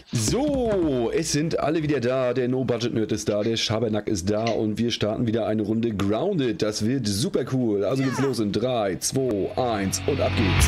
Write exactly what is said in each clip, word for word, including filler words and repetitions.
So, es sind alle wieder da, der No-Budget-Nerd ist da, der Schabernack ist da und wir starten wieder eine Runde Grounded. Das wird super cool. Also geht's los in drei, zwei, eins und ab geht's.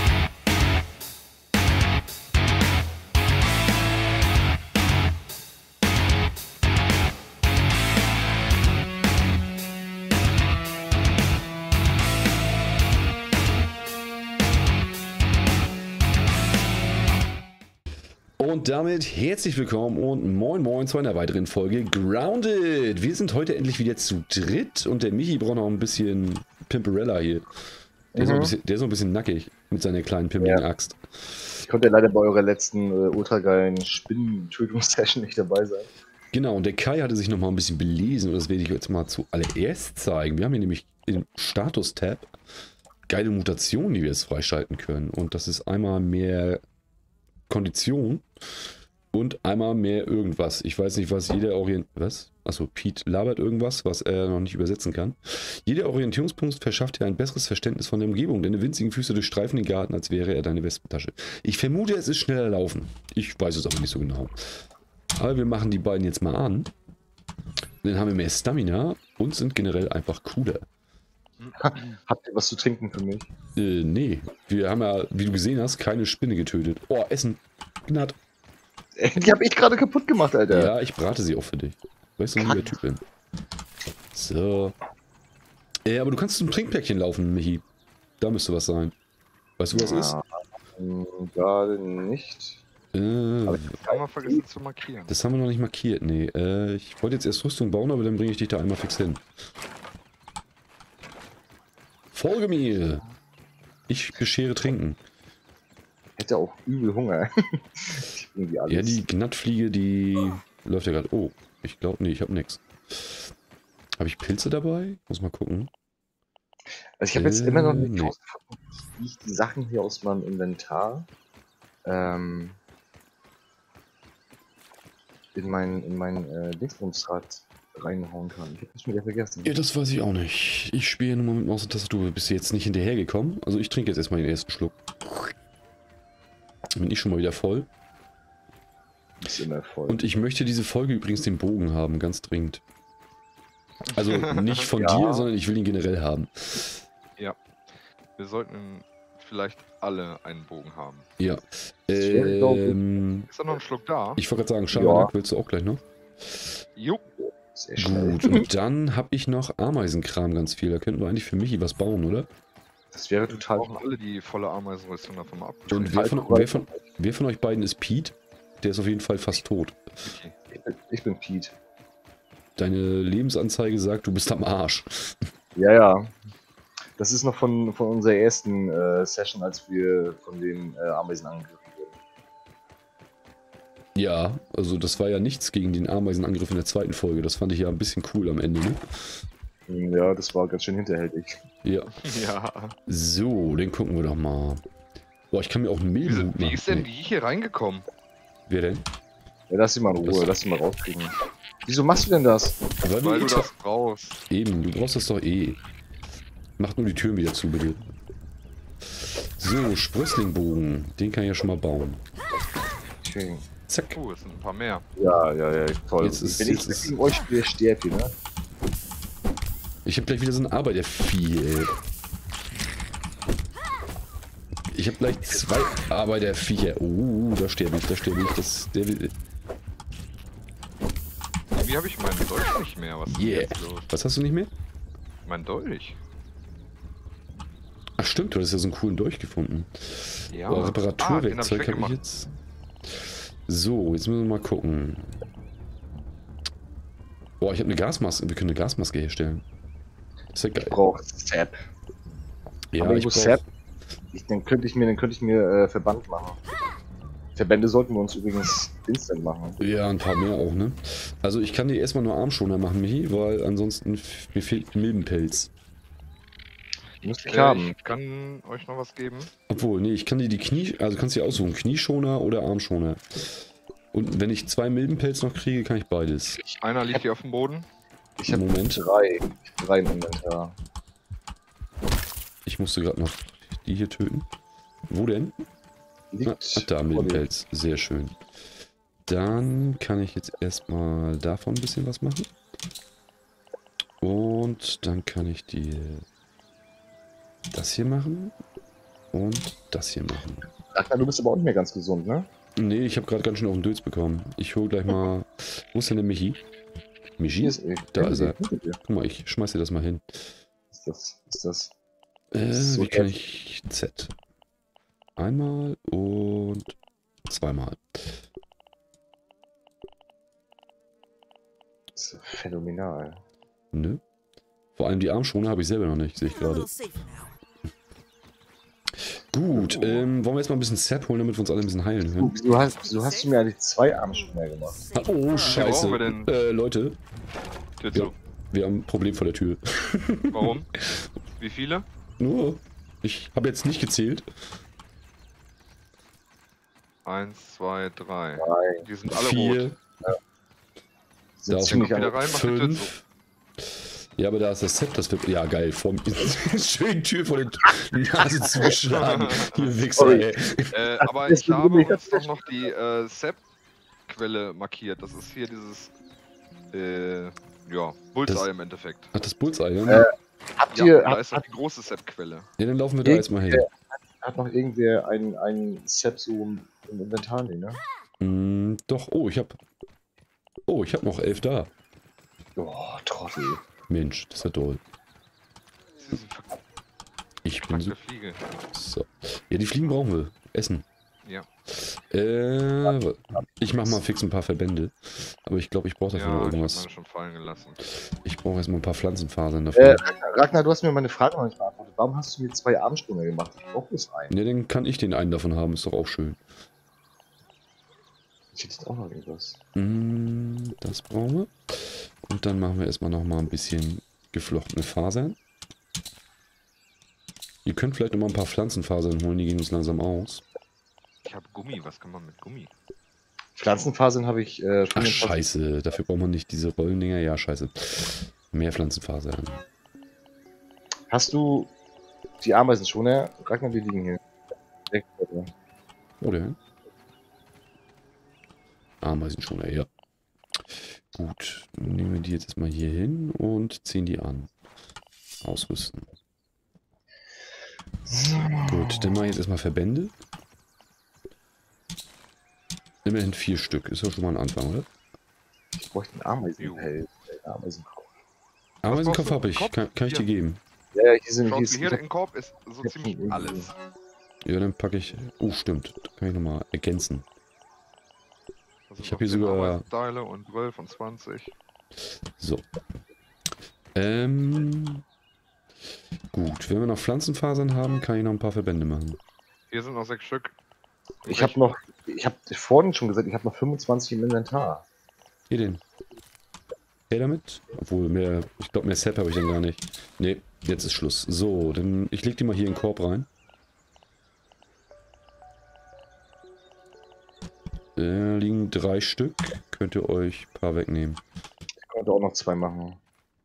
Und damit herzlich willkommen und moin moin zu einer weiteren Folge Grounded. Wir sind heute endlich wieder zu dritt und der Michi braucht noch ein bisschen Pimperella hier. Der, mhm. ist noch ein bisschen, der ist noch ein bisschen nackig mit seiner kleinen pimpeligen ja. Axt. Ich konnte ja leider bei eurer letzten äh, ultra geilen Spinnen-Tötungssession nicht dabei sein. Genau, und der Kai hatte sich noch mal ein bisschen belesen und das werde ich jetzt mal zuallererst zeigen. Wir haben hier nämlich im Status-Tab geile Mutationen, die wir jetzt freischalten können. Und das ist einmal mehr Kondition und einmal mehr irgendwas. Ich weiß nicht, was jeder Orient... Was? Achso, Pete labert irgendwas, was er noch nicht übersetzen kann. Jeder Orientierungspunkt verschafft dir ein besseres Verständnis von der Umgebung. Deine winzigen Füße durchstreifen den Garten, als wäre er deine Wespentasche. Ich vermute, es ist schneller laufen. Ich weiß es aber nicht so genau. Aber wir machen die beiden jetzt mal an. Dann haben wir mehr Stamina und sind generell einfach cooler. Habt ihr was zu trinken für mich? Äh, nee. Wir haben ja, wie du gesehen hast, keine Spinne getötet. Oh, Essen. Gnad. Die habe ich gerade kaputt gemacht, Alter. Ja, ich brate sie auch für dich. Weißt du, wie der Typ bin. So. Äh, aber du kannst zum Trinkpäckchen laufen, Michi. Da müsste was sein. Weißt du, was es ja, ist? Gerade nicht. Äh, aber das haben wir vergessen zu markieren. Das haben wir noch nicht markiert, nee. Äh, ich wollte jetzt erst Rüstung bauen, aber dann bringe ich dich da einmal fix hin. Folge mir! Ich beschere trinken. Ich hätte auch übel Hunger. Ja, die Gnattfliege, die läuft ja gerade. Oh, ich glaube, nee, ich habe nichts. Habe ich Pilze dabei? Muss mal gucken. Also ich habe äh, jetzt immer noch nicht rausgefunden, wie ich die Sachen hier aus meinem Inventar ähm, in mein, in mein äh, Dingsbumsrad reinhauen kann. Ich hab das schon wieder vergessen. Ja, das weiß ich auch nicht. Ich spiele nur mit Maus und Tastatur. Bist du jetzt nicht hinterhergekommen? Also ich trinke jetzt erstmal den ersten Schluck. Bin ich schon mal wieder voll. Ist immer voll. Und ich möchte diese Folge übrigens den Bogen haben, ganz dringend. Also nicht von ja. dir, sondern ich will ihn generell haben. Ja. Wir sollten vielleicht alle einen Bogen haben. Ja. Ähm, ist da noch ein Schluck da? Ich wollte gerade sagen, Schabernack ja. willst du auch gleich noch? Jo. Sehr schnell. Gut, und dann habe ich noch Ameisenkram ganz viel. Da könnten wir eigentlich für Michi was bauen, oder? Das wäre total... Wir brauchen alle die volle Ameisenrüstung davon mal ab. Und wer von, wer, von, wer von euch beiden ist Pete? Der ist auf jeden Fall fast tot. Okay. Ich bin, ich bin Pete. Deine Lebensanzeige sagt, du bist am Arsch. Ja, ja. Das ist noch von, von unserer ersten äh, Session, als wir von den äh, Ameisen angegriffen wurden. Ja, also das war ja nichts gegen den Ameisenangriff in der zweiten Folge. Das fand ich ja ein bisschen cool am Ende, ne? Ja, das war ganz schön hinterhältig. Ja. Ja. So, den gucken wir doch mal. Boah, ich kann mir auch einen Mehl machen. Wie ist denn die hier reingekommen? Wer denn? Ja, lass sie mal in Ruhe, das lass sie mal rauskriegen. Wieso machst du denn das? Weil, Weil du, du das brauchst. Eben, du brauchst das doch eh. Mach nur die Türen wieder zu, bitte. So, Sprösslingbogen. Den kann ich ja schon mal bauen. Okay. Zack. Oh, es sind ein paar mehr. Ja, ja, ja, toll. Jetzt ist, Wenn jetzt ich ist, gegen euch spiele, sterbt ihr, ne? Ich hab gleich wieder so ein Arbeitervieh, ey. Ich hab gleich zwei Arbeiterviecher. Oh, da sterbe ich, da sterbe ich. Das, der will... Wie habe ich meinen Dolch nicht mehr? Was ist Yeah. jetzt los? Was hast du nicht mehr? Mein Dolch. Ach stimmt, du hast ja so einen coolen Dolch gefunden. Ja. Oh, Ah, Reparaturwerkzeug den hab ich habe ich jetzt. So, jetzt müssen wir mal gucken. Boah, ich habe eine Gasmaske. Wir können eine Gasmaske herstellen. Ist ja geil. Ich brauche Sap. Ja, Aber ich ich brauch... Sap. Ich, dann könnte ich mir, dann könnte ich mir äh, Verband machen. Verbände sollten wir uns übrigens instant machen. Ja, ein paar mehr auch, ne? Also ich kann dir erstmal nur Armschoner machen, Michi, weil ansonsten mir fehlt Milbenpelz. Muss ich Äh, haben. ich kann euch noch was geben. Obwohl, nee, ich kann dir die Knie... Also kannst du dir aussuchen, Knieschoner oder Armschoner. Und wenn ich zwei Milbenpelz noch kriege, kann ich beides. Einer liegt hier auf dem Boden. Ich habe Moment. drei. Ich hab drei im Inventar. Ich musste gerade noch die hier töten. Wo denn? Liegt Ah, da, Milbenpelz. Sehr schön. Dann kann ich jetzt erstmal davon ein bisschen was machen. Und dann kann ich die das hier machen und das hier machen. Ragnar, du bist aber auch nicht mehr ganz gesund, ne? Nee, ich habe gerade ganz schön auf den Dötz bekommen. Ich hole gleich mal... Wo ist denn der Michi? Michi? Hier ist, Da ist er. Hier Guck mal, ich schmeiß dir das mal hin. ist das. Ist das. Äh, So wie kann das- ich Z? Einmal und zweimal. Das ist phänomenal. Ne? Vor allem die Armschoner habe ich selber noch nicht, sehe ich gerade. Gut, ähm, wollen wir jetzt mal ein bisschen Sap holen, damit wir uns alle ein bisschen heilen Du, können? wieso, hast, wieso hast du mir eigentlich zwei Armspringer gemacht? Oh, scheiße. brauchen wir denn? Äh, Leute, Titzo. Ja. wir haben ein Problem vor der Tür. Warum? Wie viele? Nur, ich habe jetzt nicht gezählt. Eins, zwei, drei. Drei. Die sind alle Vier, rot. Sind Da ziemlich kommt wieder an- rein, macht die Tür zu. fünf. Ja, aber da ist das Set, das wird... Ja, geil. Vor, schön Tür vor der Nase zugeschlagen. Hier Wichser, Sorry. ey. Äh, Ach, aber das ich ist habe mega uns doch noch die äh, Sap-Quelle markiert. Das ist hier dieses, äh, ja, Bullseye Das- im Endeffekt. Ach, das Bullseye, ne? Äh, Habt Ja, ihr, da hat, ist doch die große Sap-Quelle. Ja, dann laufen wir da erstmal hin. hat noch irgendwer ein, ein Set so im im Inventar, nee, ne? Hm, doch, oh, ich hab... Oh, ich hab noch elf da. Oh, Trottel. Mensch, das ist ja toll. Das ist eine Ich bin so... verkackte Fliege. So. Ja, die Fliegen brauchen wir. Essen. Ja. Äh, ich mach mal fix ein paar Verbände. Aber ich glaube, ich brauche dafür noch Ja, ich hab irgendwas. meine schon fallen gelassen. Ich brauche erstmal ein paar Pflanzenfasern Äh, dafür. Ragnar, du hast mir meine Frage noch nicht beantwortet. Warum hast du mir zwei Armsprünge gemacht? Ich brauche bloß einen. Ja, dann kann ich den einen davon haben. Ist doch auch schön. Ich hätte jetzt auch noch irgendwas. Mm, das brauchen wir. Und dann machen wir erstmal noch mal ein bisschen geflochtene Fasern. Ihr könnt vielleicht noch mal ein paar Pflanzenfasern holen, die gehen uns langsam aus. Ich habe Gummi, was kann man mit Gummi? Pflanzenfasern habe ich äh, Ach, scheiße. Dafür braucht man nicht diese Rollendinger. Ja, scheiße. Mehr Pflanzenfasern. Hast du die Ameisen schon, ja? Ragnar, die liegen hier. Direkt vor dir. Oder? Ameisenschoner, ja. Gut, dann nehmen wir die jetzt erstmal hier hin und ziehen die an. Ausrüsten. Gut, dann mache ich jetzt erstmal Verbände. Immerhin vier Stück, ist ja schon mal ein Anfang, oder? Ich bräuchte einen Ameisenpelz. äh, Ameisenkopf. Ameisenkopf brauchst du? habe ich, Kopf? kann, kann ich dir Hier. geben. Ja, ja, hier sind Schaut hier, hier, ist, im Korb ist so hab ziemlich schon alles. Ja, dann packe ich... Oh, stimmt, da kann ich nochmal ergänzen. Das Ich ist hab auf hier den sogar- Ameisenteile und zwölf und zwanzig. So. Ähm... Gut, wenn wir noch Pflanzenfasern haben, kann ich noch ein paar Verbände machen. Hier sind noch sechs Stück. ich habe noch, ich habe vorhin schon gesagt, ich habe noch fünfundzwanzig im Inventar. Hier den. Hey damit? Obwohl, mehr, ich glaube, mehr Sap habe ich dann gar nicht. Ne, jetzt ist Schluss. So, dann ich leg die mal hier in den Korb rein. Da liegen drei Stück. Könnt ihr euch ein paar wegnehmen. Ich konnte auch noch zwei machen.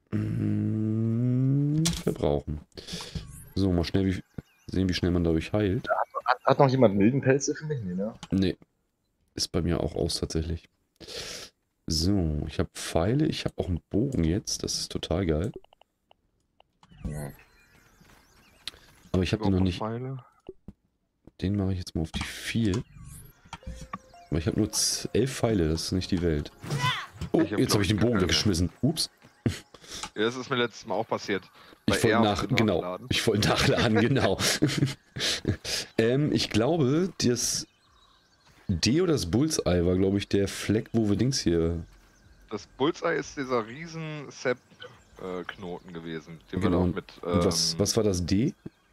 Mm, verbrauchen. So, mal schnell wie, sehen, wie schnell man dadurch heilt. Hat, hat noch jemand Mildenpelze für mich? Nee, ne? Ne, ist bei mir auch aus tatsächlich. So, ich habe Pfeile, ich habe auch einen Bogen jetzt. Das ist total geil. Ja. Aber ich habe den noch nicht... Pfeile. Den mache ich jetzt mal auf die vier. Aber ich habe nur z- elf Pfeile, das ist nicht die Welt. Oh, Ich hab, jetzt glaub habe ich ich, den Bogen keine weggeschmissen. Ups. Ja, das ist mir letztes Mal auch passiert. Bei Ich wollte R nach, auf den genau. Nachladen. Ich wollte nachladen, genau. ähm, ich glaube, das D oder das Bullseye war, glaube ich, der Fleck, wo wir Dings hier. Das Bullseye ist dieser riesen Sap-Knoten gewesen, den Genau. wir noch mit. Und was, ähm, was war das D?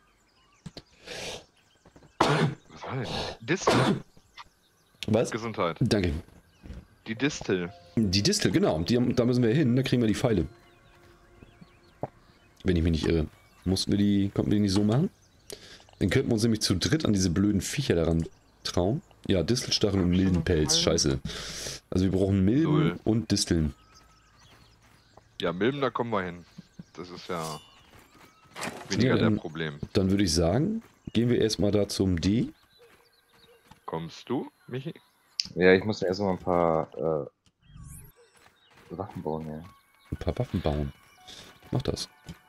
was war denn? Distel. Was? Gesundheit. Danke. Die Distel. Die Distel, genau. Die, haben- da müssen wir hin, da kriegen wir die Pfeile. Wenn ich mich nicht irre. Mussten wir die, konnten wir die nicht so machen? Dann könnten wir uns nämlich zu dritt an diese blöden Viecher daran trauen. Ja, Distelstacheln und Hab ich schon noch Mildenpelz, Pfeile? scheiße. Also wir brauchen Milben Null. und Disteln. Ja, Milben, da kommen wir hin. Das ist ja weniger Ja, der ähm, Problem. Dann würde ich sagen, gehen wir erstmal da zum D. Kommst du, Michi? Ja, ich muss mir erstmal ein paar äh, Waffen bauen, ja. Ein paar Waffen bauen. Mach das.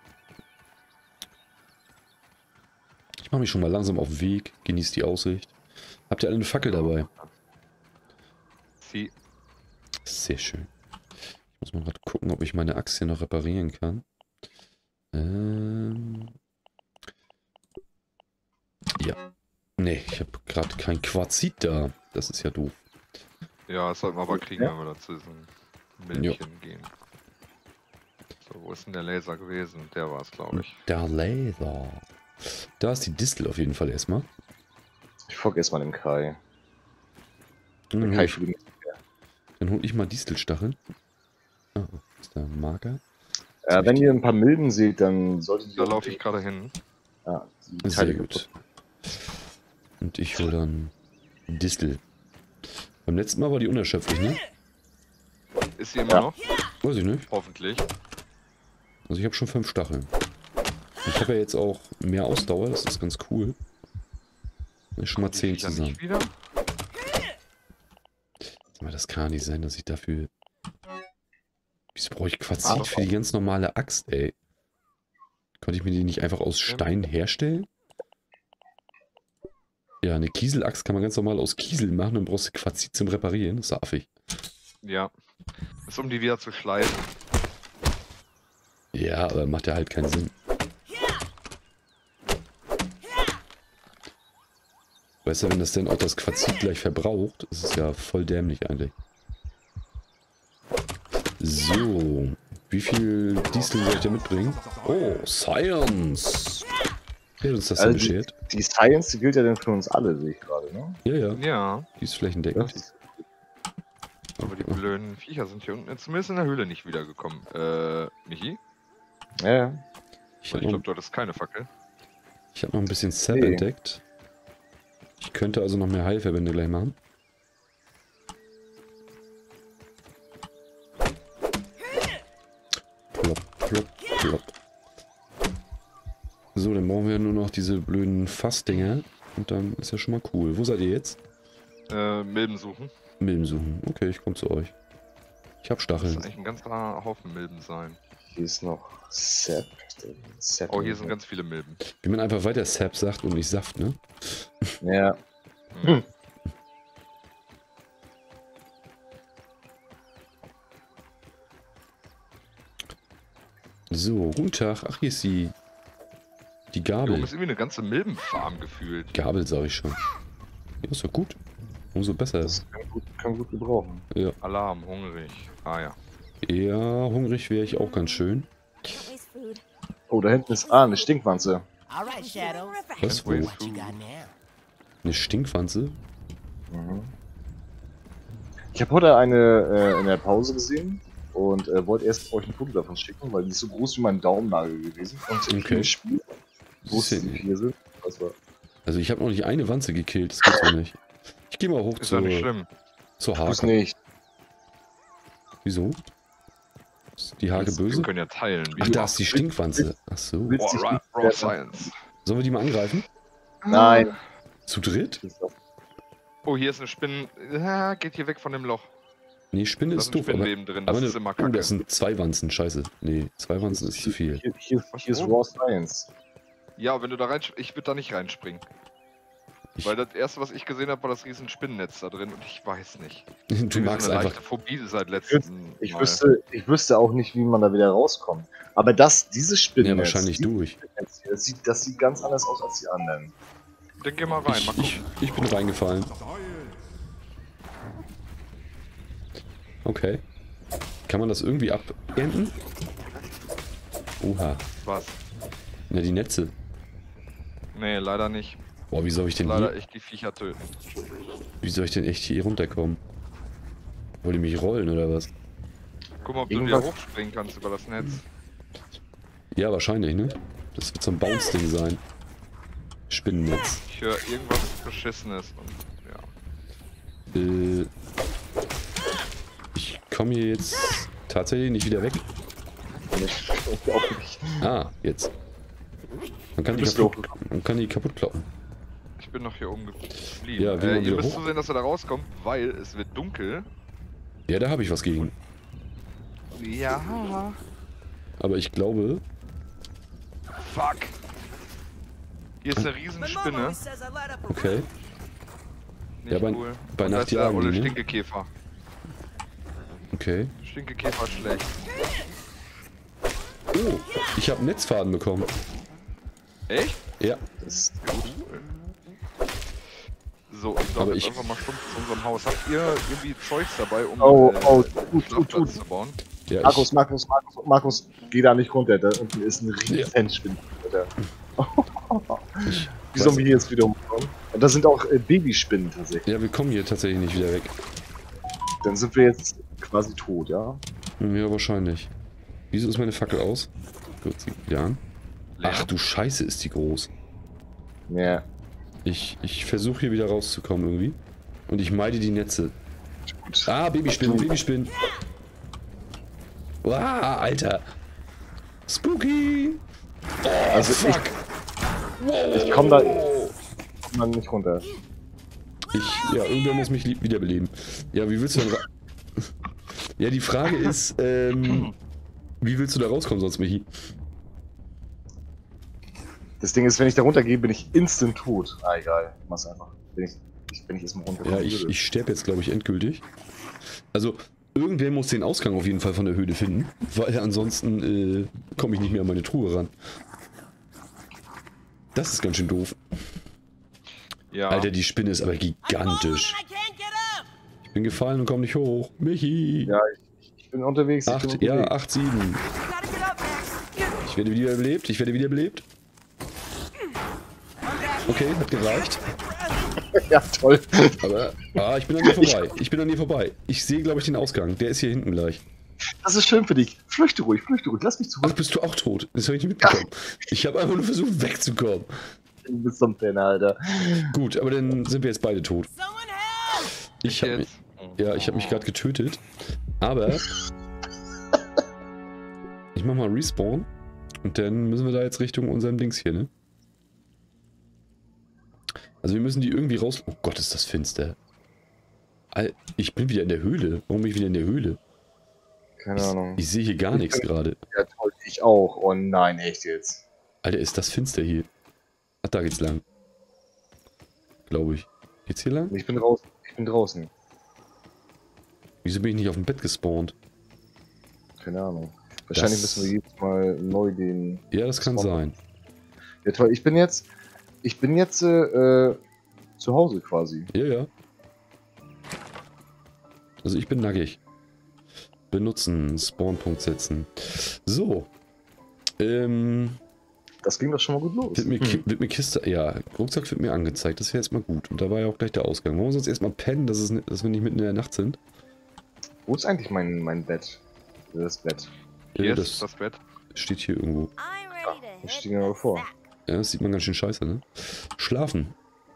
Ich mache mich schon mal langsam auf den Weg. Genieß die Aussicht. Habt ihr alle eine Fackel dabei? Sie. Sehr schön. Ich muss mal gerade gucken, ob ich meine Axt hier noch reparieren kann. Ähm... Ja. Nee, ich habe gerade kein Quarzit da. Das ist ja doof. Ja, das sollten wir aber kriegen, Ja. wenn wir da zu diesem Männchen gehen. So, wo ist denn der Laser gewesen? Der war es, glaube ich. Der Laser. Da ist die Distel auf jeden Fall erstmal. Ich folge erstmal dem Kai. Dann Der hol Kai ich, für die dann hol ich mal Distelstacheln. Ah, ist der Marker? äh, wenn ihr ein paar Milben seht, dann solltet ihr. Da laufe ich gerade hin. Ja, die Sehr Teile gut. Und ich hole dann Distel. Beim letzten Mal war die unerschöpflich, ne? Ist sie immer Ja. noch? Weiß ich nicht. Hoffentlich. Also ich habe schon fünf Stacheln. Ich habe ja jetzt auch mehr Ausdauer, das ist ganz cool. Ist schon mal Die zehn Viecher zusammen. nicht wieder? Aber das kann nicht sein, dass ich dafür... Wieso brauche ich Ah, Quarzit doch. für die ganz normale Axt, ey? Konnte ich mir die nicht einfach aus Stein herstellen? Ja, eine Kieselaxt kann man ganz normal aus Kiesel machen, dann brauchst du Quarzit zum Reparieren. Das ist affig. Ja. Ist um die wieder zu schleifen. Ja, aber macht ja halt keinen Sinn. Weißt du, wenn das denn auch das Quarzit gleich verbraucht, ist es ja voll dämlich eigentlich. So, wie viel Diesel soll ich da mitbringen? Oh, Science! Wer hat uns das denn Also die, beschert? die Science, die gilt ja dann für uns alle, sehe ich gerade, ne? Ja, ja, Ja, die ist flächendeckend. Das, aber die blöden Viecher sind hier unten zumindest in der Höhle nicht wiedergekommen. Äh, Michi? ja, ja. Ich Ich habe glaube, noch, du hattest keine Fackel. ich hab noch ein bisschen Sap Nee. entdeckt. Ich könnte also noch mehr Heilverbände gleich machen. Plopp, plopp, plopp. So, dann brauchen wir nur noch diese blöden Fassdinger. Und dann ist ja schon mal cool. Wo seid ihr jetzt? Äh, Milben suchen. Milben suchen. Okay, ich komme zu euch. Ich habe Das Stacheln. muss eigentlich ein ganzer Haufen Milben sein. Hier ist noch Sap. Sap. Oh, hier sind ganz viele Milben. Wie man einfach weiter Sap sagt und nicht Saft, ne? Ja. Hm. So, guten Tag. Ach, hier ist die... Die Hier oben Gabel. ist irgendwie eine ganze Milbenfarm gefühlt. Gabel, sag ich schon. Ja, ist doch gut. Umso besser. Das kann gut, kann gut gebrauchen. Ja. Alarm, hungrig. Ah ja. Ja, hungrig wäre ich auch ganz schön. Oh, da hinten ist. Ah, eine Stinkwanze. All right, Shadow. Was, wo? Wait. What you got now? Eine Stinkwanze? Mhm. Ich habe heute eine äh, in der Pause gesehen und äh, wollte erst euch ein Foto davon schicken, weil die ist so groß wie mein Daumennagel gewesen. Und im Okay. Spiel, wo Siehst du- die vier sind. Das war Also ich habe noch nicht eine Wanze gekillt, das gibt's doch nicht. Ich gehe mal hoch Ist ja zur, nicht schlimm. zur Tu's Hake. nicht. Wieso? Ist die Hake Wir böse? können ja teilen. wie Ach, du da magst. ist die Stinkwanze. Ach so. Willst Boah, dich raw, nicht raw treffen? Science. Sollen wir die mal angreifen? Nein. Zu dritt? Oh, hier ist eine Spinne. Ja, geht hier weg von dem Loch. Nee, Spinne Da ist sind doof, aber, Spinnenleben drin. Das aber ist ne, immer oh, kacke. das sind zwei Wanzen, scheiße. Nee, zwei Wanzen ist zu viel. Hier, hier, hier ist Raw Science. Ja, wenn du da rein... Ich würde da nicht reinspringen. Ich- Weil das erste, was ich gesehen habe, war das riesen Spinnennetz da drin und ich weiß nicht. Du Irgendwie magst so eine einfach... leichte Phobie seit letztem Ich Mal. wüsste, ich wüsste auch nicht, wie man da wieder rauskommt. Aber das, dieses Spinnennetz, Ja, wahrscheinlich dieses durch. Spinnennetz hier, das, sieht, das sieht ganz anders aus als die anderen. Dann geh mal rein, Ich, mal ich, gucken. ich bin reingefallen. Okay. Kann man das irgendwie abernten? Oha. Was? Na, die Netze. Nee, leider nicht. Boah, wie soll ich denn Leider hier... echt die Viecher töten. Wie soll ich denn echt hier runterkommen? Wollt ihr mich rollen oder was? Guck mal, ob du Irgendwas- wieder hochspringen kannst über das Netz. Ja, wahrscheinlich, ne? Das wird so ein Bounce-Ding sein. Spinnennetz. Ich höre irgendwas Beschissenes und ja. Äh, ich komme hier jetzt tatsächlich nicht wieder weg. Ich auch nicht. Ah, jetzt. Man kann, die Bist kaputt, du man kann die kaputt kloppen. Ich bin noch hier oben geblieben. Ja, wie äh, man ihr wieder müsst hoch- so sehen, dass ihr da rauskommt, weil es wird dunkel. Ja, da habe ich was gegen. Ja. Aber ich glaube... Fuck. Hier ist eine Riesenspinne. Okay. Nicht Ja, bei- cool. bei Und Nacht da ist der jagen die, olle ne? Stinkekäfer. Okay. Stinkekäfer schlecht. Oh, ich habe Netzfaden bekommen. Echt? Ja. Das Cool. So, ich Aber glaube ich- jetzt einfach mal stumpf zu unserem Haus. Habt ihr irgendwie Zeugs dabei, um Oh, äh, oh, einen tut, tut, Schlafplatz tut. zu bauen? Ja, Markus, ich, Markus, Markus, Markus, geh da nicht runter. Da unten ist ein riesen Spinne. Alter. ich Wie sollen weiß- wir hier jetzt wieder umkommen? Und da sind auch äh, Babyspinnen tatsächlich. Ja, wir kommen hier tatsächlich nicht wieder weg. Dann sind wir jetzt quasi tot, ja? Ja, wahrscheinlich. Wieso ist meine Fackel aus? Gut, sie wieder an. Leer. Ach du Scheiße, ist die groß. Ja. Ich, ich versuche hier wieder rauszukommen irgendwie. Und ich meide die Netze. Gut. Ah, Babyspinnen, Babyspinnen. Wow, Alter. Spooky. Oh, Also fuck. Wow. Ich komm da- Komm man nicht runter. Ich, ja, irgendwer muss mich lieb- wiederbeleben. Ja, wie willst du denn ra Ja, die Frage ist, ähm, wie willst du da rauskommen sonst, Michi? Das Ding ist, wenn ich da runtergehe, bin ich instant tot. Ah, egal. Ich mach's einfach. Wenn ich, ich, wenn ich erstmal runter Ja, ich, ich sterbe jetzt, glaube ich, endgültig. Also, irgendwer muss den Ausgang auf jeden Fall von der Höhle finden, weil ansonsten äh, komme ich nicht mehr an meine Truhe ran. Das ist ganz schön doof. Ja. Alter, die Spinne ist aber gigantisch. Ich bin gefallen und komme nicht hoch. Michi! Ja, ich, ich bin unterwegs. Ich bin acht, unterwegs. ja, acht, sieben. Ich werde wiederbelebt, ich werde wiederbelebt. Okay, hat gereicht. Ja, toll. Aber, ah, ich bin an dir vorbei. Ich bin an dir vorbei. Ich sehe, glaube ich, den Ausgang. Der ist hier hinten gleich. Das ist schön für dich. Flüchte ruhig, flüchte ruhig. Lass mich zurück. Ach, bist du auch tot? Das habe ich nicht mitbekommen. Ich habe einfach nur versucht, wegzukommen. Du bist so ein Penner, Alter. Gut, aber dann sind wir jetzt beide tot. Ich habe mich, Jetzt. ja, ich habe mich gerade getötet. Aber ich mach mal Respawn und dann müssen wir da jetzt Richtung unserem Dings hier, ne? Also wir müssen die irgendwie raus... Oh Gott, ist das finster. Al- Ich bin wieder in der Höhle. Warum bin ich wieder in der Höhle? Keine Ahnung. Ich sehe hier gar nichts gerade. Ja, toll. Ich auch. Oh nein, echt jetzt. Alter, ist das finster hier. Ach, da geht's lang. Glaube ich. Geht's hier lang? Ich bin draußen. Ich bin draußen. Wieso bin ich nicht auf dem Bett gespawnt? Keine Ahnung. Wahrscheinlich Das- müssen wir jedes Mal neu den... Ja, das kann Spawn- sein. Ja, toll. Ich bin jetzt... Ich bin jetzt äh, äh, zu Hause quasi. Ja, ja. Also ich bin nackig. Benutzen, Spawnpunkt setzen. So. Ähm, Das ging doch schon mal gut los. wird mir, Ki- wird mir Kiste, ja, Rucksack wird mir angezeigt, das wäre jetzt mal gut. Und da war ja auch gleich der Ausgang. Wollen wir uns jetzt erstmal pennen, dass, es, nicht- dass wir nicht mitten in der Nacht sind? Wo ist eigentlich mein, mein Bett? Das Bett. Hier Ja, ist das das Bett. steht hier irgendwo. Ich stehe mir mal vor. Ja, das sieht man ganz schön scheiße, ne? Schlafen.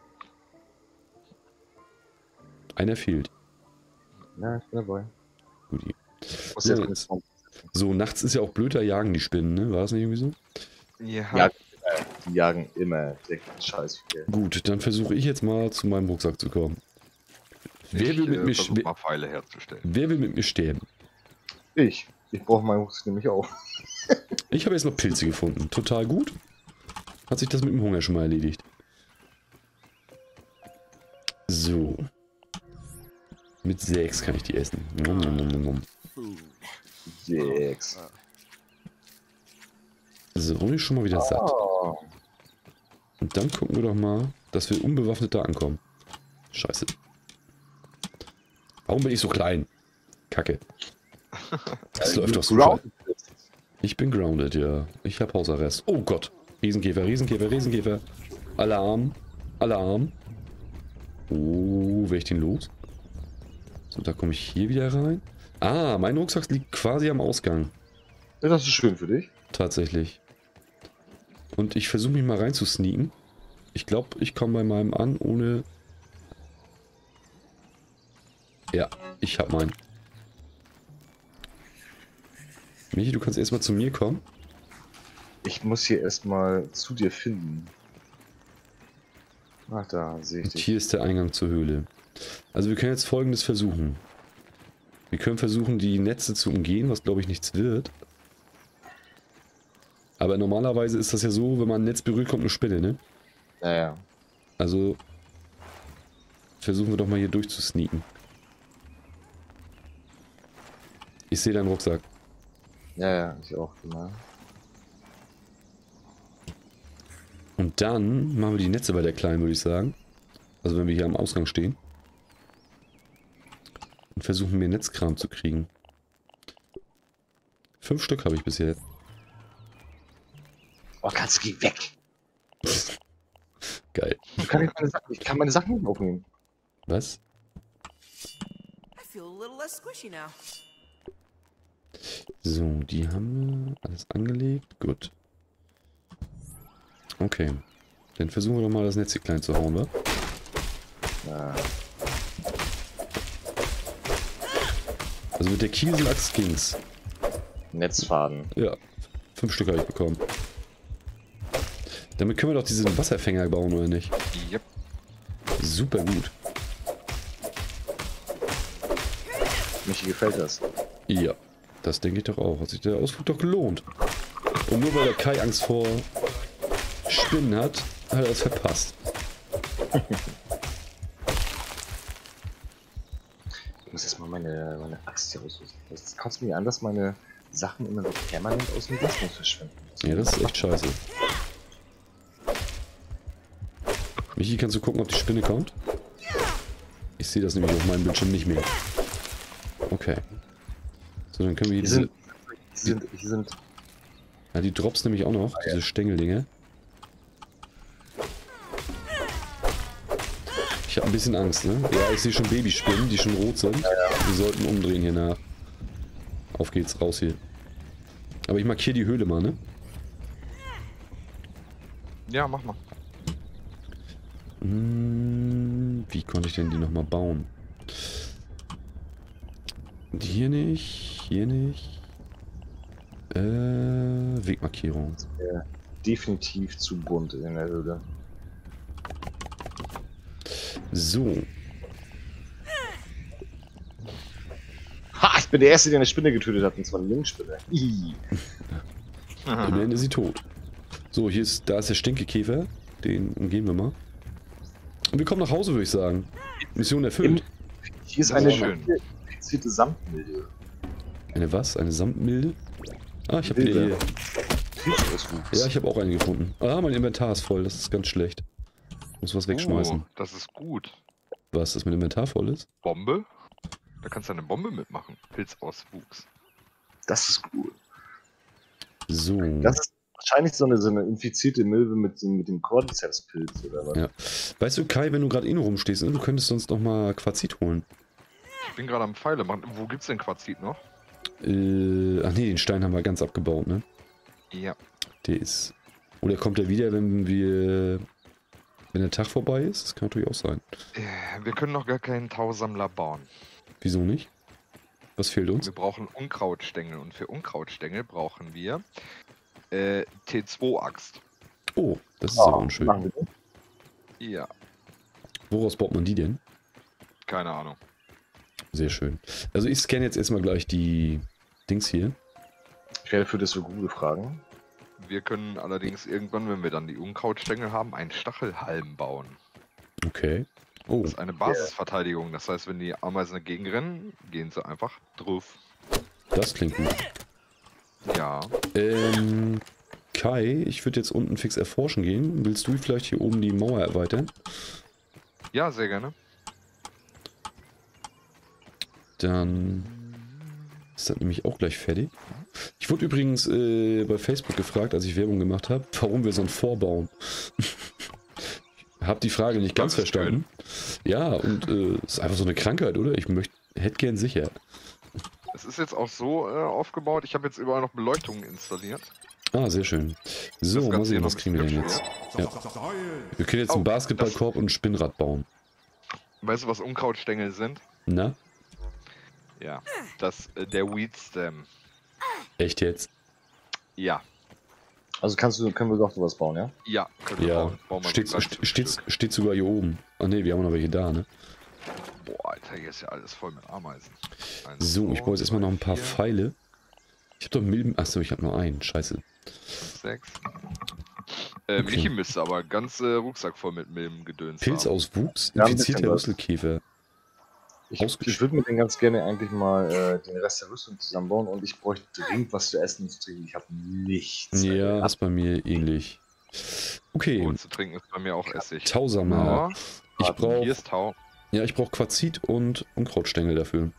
Einer fehlt. Ja, ich bin dabei. Guti. Ich muss So, jetzt jetzt- mit So, nachts ist ja auch blöd, da jagen die Spinnen, ne? War das nicht irgendwie so? Ja. Ja, äh, die jagen immer direkt Scheiß. Hier. Gut, dann versuche ich jetzt mal zu meinem Rucksack zu kommen. Wer ich will mit äh, mir versuch wer, mal Pfeile herzustellen. wer will mit mir sterben? Ich. Ich brauche meinen Rucksack nämlich auch. Ich habe jetzt noch Pilze gefunden. Total gut. Hat sich das mit dem Hunger schon mal erledigt. So. Mit sechs kann ich die essen. Nom, nom, nom, nom, nom. Sechs. So, und ich schon mal wieder satt. Ah, Und dann gucken wir doch mal, dass wir unbewaffnet da ankommen. Scheiße. Warum bin ich so klein? Kacke. Das läuft doch so Ground- scheiße. Ich bin grounded, ja. Ich habe Hausarrest. Oh Gott. Riesenkäfer, Riesenkäfer, Riesenkäfer. Alarm. Alarm. Oh, werde ich den los? So, da komme ich hier wieder rein. Ah, mein Rucksack liegt quasi am Ausgang. Ja, das ist schön für dich. Tatsächlich. Und ich versuche mich mal rein zu sneaken. Ich glaube, ich komme bei meinem an, ohne... Ja, ich habe meinen. Michi, du kannst erstmal zu mir kommen. Ich muss hier erstmal zu dir finden. Ach, da sehe ich Und dich. hier ist der Eingang zur Höhle. Also wir können jetzt Folgendes versuchen. Wir können versuchen, die Netze zu umgehen, was glaube ich nichts wird. Aber normalerweise ist das ja so, wenn man ein Netz berührt, kommt eine Spinne, ne? Naja. Also versuchen wir doch mal hier durchzusneaken. Ich sehe deinen Rucksack. Ja, ja, ich auch, genau. Und dann machen wir die Netze bei der Kleinen, würde ich sagen. Also wenn wir hier am Ausgang stehen. Und versuchen mir Netzkram zu kriegen. Fünf Stück habe ich bis jetzt. Oh, kannst du geh weg. Geil. Ich kann, nicht meine Sachen, ich kann meine Sachen nicht aufnehmen. Was? I feel a little less squishy now. So, die haben wir alles angelegt. Gut. Okay. Dann versuchen wir doch mal das Netz hier klein zu hauen, wa? Ja. Also mit der Kieselaxt ging's. Netzfaden. Ja. Fünf Stück habe ich bekommen. Damit können wir doch diesen Wasserfänger bauen, oder nicht? Yep. Super gut. Michi gefällt das. Ja. Das denke ich doch auch. Hat sich der Ausflug doch gelohnt. Und nur weil der Kai Angst vor Spinnen hat, hat er es verpasst. Ich muss jetzt mal meine, meine Axt hier ausrüsten. Das kotzt mir an, dass meine Sachen immer so permanent aus dem Glasmus verschwinden. Ja, das ist echt scheiße. Michi, kannst du gucken, ob die Spinne kommt? Ich sehe das nämlich auf meinem Bildschirm nicht mehr. Okay. So, dann können wir hier Die diese... sind, die sind, die sind, Ja, die Drops nämlich auch noch, diese Stängeldinger. Ich habe ein bisschen Angst, ne? Ja, ich sehe schon Babyspinnen, die schon rot sind. Wir sollten umdrehen hier nach. Auf geht's, raus hier. Aber ich markiere die Höhle mal, ne? Ja, mach mal. Hm, wie konnte ich denn die nochmal bauen? Hier nicht, hier nicht. Äh, Wegmarkierung. äh, definitiv zu bunt in der Höhle. So, Ha, ich bin der Erste, der eine Spinne getötet hat, und zwar eine Linkspinne. Ih. immerhin ist sie tot. So, hier ist, da ist der Stinkekäfer. Den umgehen wir mal. Und wir kommen nach Hause, würde ich sagen. Mission erfüllt. Hier ist Das eine ist schön. infizierte Samtmilde. Eine was? Eine Samtmilde? Ah, ich habe eine Milde. Ehe. Kriegsauswuchs. Ja, ich habe auch eine gefunden. Ah, mein Inventar ist voll. Das ist ganz schlecht. Muss was wegschmeißen. Oh, das ist gut. Was, dass mein Inventar voll ist? Bombe? Da kannst du eine Bombe mitmachen. Pilzauswuchs. Das ist cool. So. Das ist wahrscheinlich so eine, so eine infizierte Milbe mit, so- mit dem Cordyceps-Pilz oder was. Ja. Weißt du, Kai, wenn du gerade eh nur rumstehst, ne, du könntest sonst noch mal Quarzit holen. Ich bin gerade am Pfeile machen. Wo gibt's denn Quarzit noch? Äh, ach nee, den Stein haben wir ganz abgebaut, ne? Ja. Der ist... Oder kommt er wieder, wenn wir... Wenn der Tag vorbei ist? Das kann natürlich auch sein. Äh, Wir können noch gar keinen Tausammler bauen. Wieso nicht? Was fehlt uns? Wir brauchen Unkrautstängel und für Unkrautstängel brauchen wir äh, T zwei Axt. Oh, das ist Ja, aber unschön. machen wir das. Ja, Woraus baut man die denn? keine Ahnung. Sehr schön. Also ich scanne jetzt erstmal gleich die Dings hier. Ich werde für das für Google fragen. Wir können allerdings irgendwann, wenn wir dann die Unkrautstängel haben, einen Stachelhalm bauen. Okay. Oh, Das ist eine Basisverteidigung. Das heißt, wenn die Ameisen dagegen rennen, gehen sie einfach drauf. das klingt gut. Ja. Ähm, Kai, ich würde jetzt unten fix erforschen gehen. Willst du vielleicht hier oben die Mauer erweitern? Ja, sehr gerne. Dann ist das nämlich auch gleich fertig. Ich wurde übrigens äh, bei Facebook gefragt, als ich Werbung gemacht habe, warum wir so ein Vorbauen. Hab die Frage nicht ganz Das ist verstanden. Ja, und äh, ist einfach so eine Krankheit, oder? Ich möchte, hätte gern sicher. Es ist jetzt auch so äh, aufgebaut. Ich habe jetzt überall noch Beleuchtungen installiert. Ah, sehr schön. So, Das mal Ganze sehen, hier was noch kriegen wir denn ein jetzt? bisschen Ja. Wir können jetzt einen Oh, Basketballkorb und ein Spinnrad bauen. Weißt du, was Unkrautstängel sind? Na? Ja. Das, äh, der Weed Stem. Echt jetzt? Ja. Also kannst du, können wir doch sowas bauen, ja? Ja, können wir Ja, bauen. Bauen wir so steht, drei st- Stück. steht, steht sogar hier oben. Ach ne, wir haben noch welche da, ne? Boah, Alter, hier ist ja alles voll mit Ameisen. Eins, So, ich zwei, brauche jetzt erstmal noch ein paar vier, Pfeile. Ich hab doch Milben. Achso, ich habe nur einen. Scheiße. Sechs. Äh, Okay. Michi müsste aber ganz äh, Rucksack voll mit Milbengedöns haben. Pilzauswuchs, Ja, ein infizierter bisschen was. Rüsselkäfer. Ich, Ausgesch- ich würde mir den ganz gerne eigentlich mal äh, den Rest der Rüstung zusammenbauen und ich bräuchte dringend was zu essen und zu trinken. Ich habe nichts. Ja, Alter. ist bei mir ähnlich. Okay, Und zu trinken ist bei mir auch Essig. Tausammler. Ja, Ich hier brauche ist Tau. ja, ich brauche Quarzit und Unkrautstängel dafür.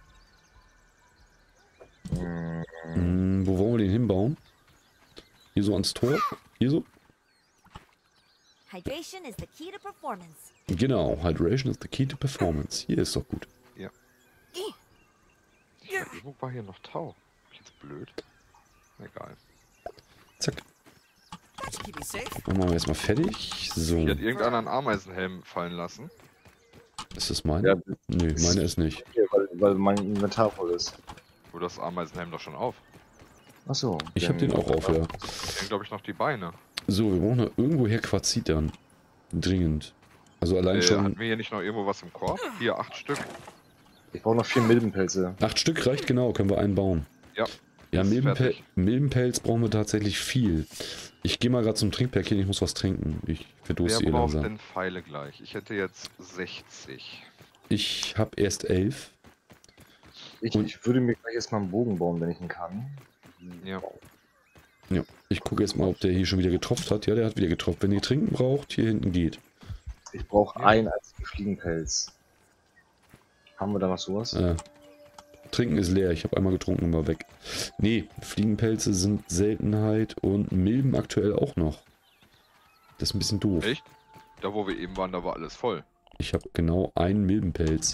Mm, Hm, wo wollen wir den hinbauen? Hier so ans Tor? Hier so? Hydration is the key to performance. Genau, Hydration is the key to performance. Hier ist doch gut. Ja, irgendwo war hier noch Tau. Bin ich jetzt blöd? Egal. Zack. That should keep me safe. Dann machen wir erstmal fertig. So, Hier hat irgendeiner einen Ameisenhelm fallen lassen. ist das meine? ja, Nö, meine ist nicht. weil, weil mein Inventar voll ist. Wo das Ameisenhelm doch schon auf. Achso. Ich habe den auch auf, ja. Den glaube ich noch die Beine. So, wir brauchen noch irgendwoher Quarzit dann. Dringend. Also allein Äh, schon. hatten wir hier nicht noch irgendwo was im Korb? Hier, acht Stück. Ich brauche noch vier Milbenpelze. Acht Stück reicht genau, können wir einen bauen. Ja. Ja, ist Milbenpel fertig. Milbenpelz brauchen wir tatsächlich viel. Ich gehe mal gerade zum Trinkpäckchen, ich muss was trinken. Ich verdurste Wer hier braucht langsam. denn Pfeile gleich? Ich hätte jetzt sechzig. Ich habe erst elf. Ich, Und- ich würde mir gleich erstmal einen Bogen bauen, wenn ich ihn kann. Ja. Ja, ich gucke jetzt mal, ob der hier schon wieder getropft hat. Ja, der hat wieder getropft. Wenn ihr trinken braucht, hier hinten geht. Ich brauche Ja. einen einzigen Fliegenpelz. Haben wir da noch sowas? Äh, Trinken ist leer. Ich habe einmal getrunken und war weg. Nee, Fliegenpelze sind Seltenheit und Milben aktuell auch noch. Das ist ein bisschen doof. Echt? Da wo wir eben waren, da war alles voll. Ich habe genau einen Milbenpelz.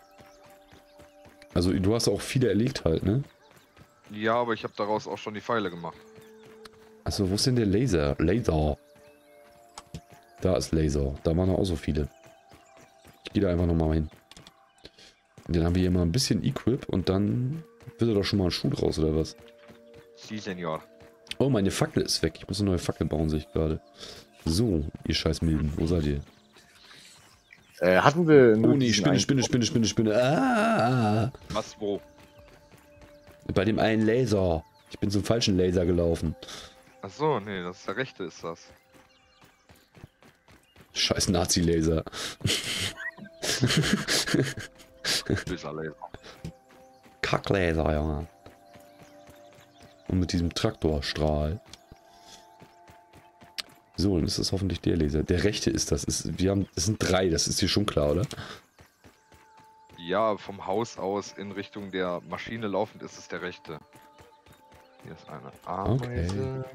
Also du hast auch viele erlegt halt, ne? Ja, aber ich habe daraus auch schon die Pfeile gemacht. Achso, wo ist denn der Laser? Laser. Da ist Laser. Da waren auch so viele. Ich gehe da einfach nochmal hin. Und dann haben wir hier mal ein bisschen Equip und dann wird da doch schon mal ein Schuh draus oder was? Si, Senor. Oh, meine Fackel ist weg. Ich muss eine neue Fackel bauen, sehe ich gerade. So, ihr scheiß Milben. Wo seid ihr? Äh, hatten wir nur Oh nee, diesen Spinne, einen- Spinne, Spinne, Spinne, Spinne. Ah! Was, wo? Bei dem einen Laser. Ich bin zum falschen Laser gelaufen. Ach so, nee, das ist der rechte ist das. Scheiß Nazi-Laser. Böser Laser. Kacklaser, Junge. Und mit diesem Traktorstrahl. So, dann ist das hoffentlich der Laser. Der rechte ist das. Ist, wir haben, das sind drei, das ist dir schon klar, oder? Ja, vom Haus aus in Richtung der Maschine laufend ist es der rechte. Hier ist eine Ameise.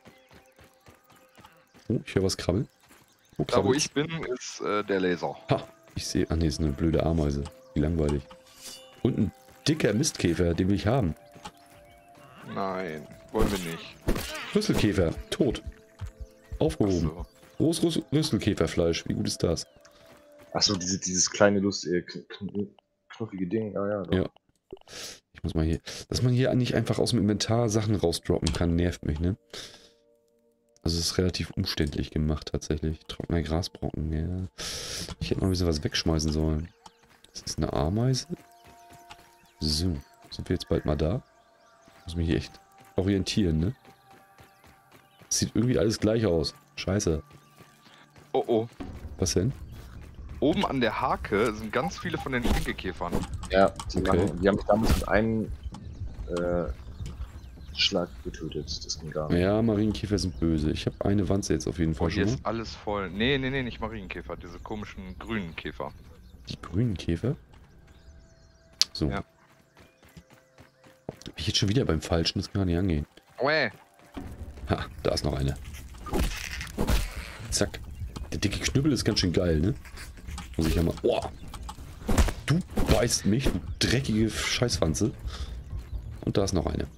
Oh, ich höre was krabbeln. Wo Da wo krabbelt's? ich bin, ist äh, der Laser. Ha, ich sehe. Ach nee, ist eine blöde Ameise. Wie langweilig. Und ein dicker Mistkäfer, den will ich haben. Nein, wollen wir nicht. Rüsselkäfer, tot. Aufgehoben. So. Rohes Rüssel Rüsselkäferfleisch, wie gut ist das? Achso, diese, dieses kleine, Lust, äh, kn kn knuffige Ding. Ah, ja, doch. Ja. Ich muss mal hier. Dass man hier nicht einfach aus dem Inventar Sachen rausdroppen kann, nervt mich, ne? Also es ist relativ umständlich gemacht tatsächlich. Trockener Grasbrocken, ja. Ich hätte mal ein bisschen was wegschmeißen sollen. Das ist eine Ameise. So, sind wir jetzt bald mal da? Muss mich hier echt orientieren, ne? Sieht irgendwie alles gleich aus. Scheiße. Oh oh. Was denn? Oben an der Hake sind ganz viele von den Stinkekäfern. Ja, die, Okay. machen, die haben mich damals mit einem äh, Schlag getötet. Das ging gar nicht. Ja, Marienkäfer sind böse. Ich habe eine Wanze jetzt auf jeden Boah, Fall hier schon. ist alles voll. Nee, nee, nee, nicht Marienkäfer, diese komischen grünen Käfer. Die grünen Käfer. So. Ja. Bin ich jetzt schon wieder beim Falschen? Das kann gar nicht angehen. Uäh. Ha, da ist noch eine. Zack. Der dicke Knüppel ist ganz schön geil, ne? Muss ich ja mal... Oh! Du beißt mich, du dreckige Scheißwanze. Und da ist noch eine.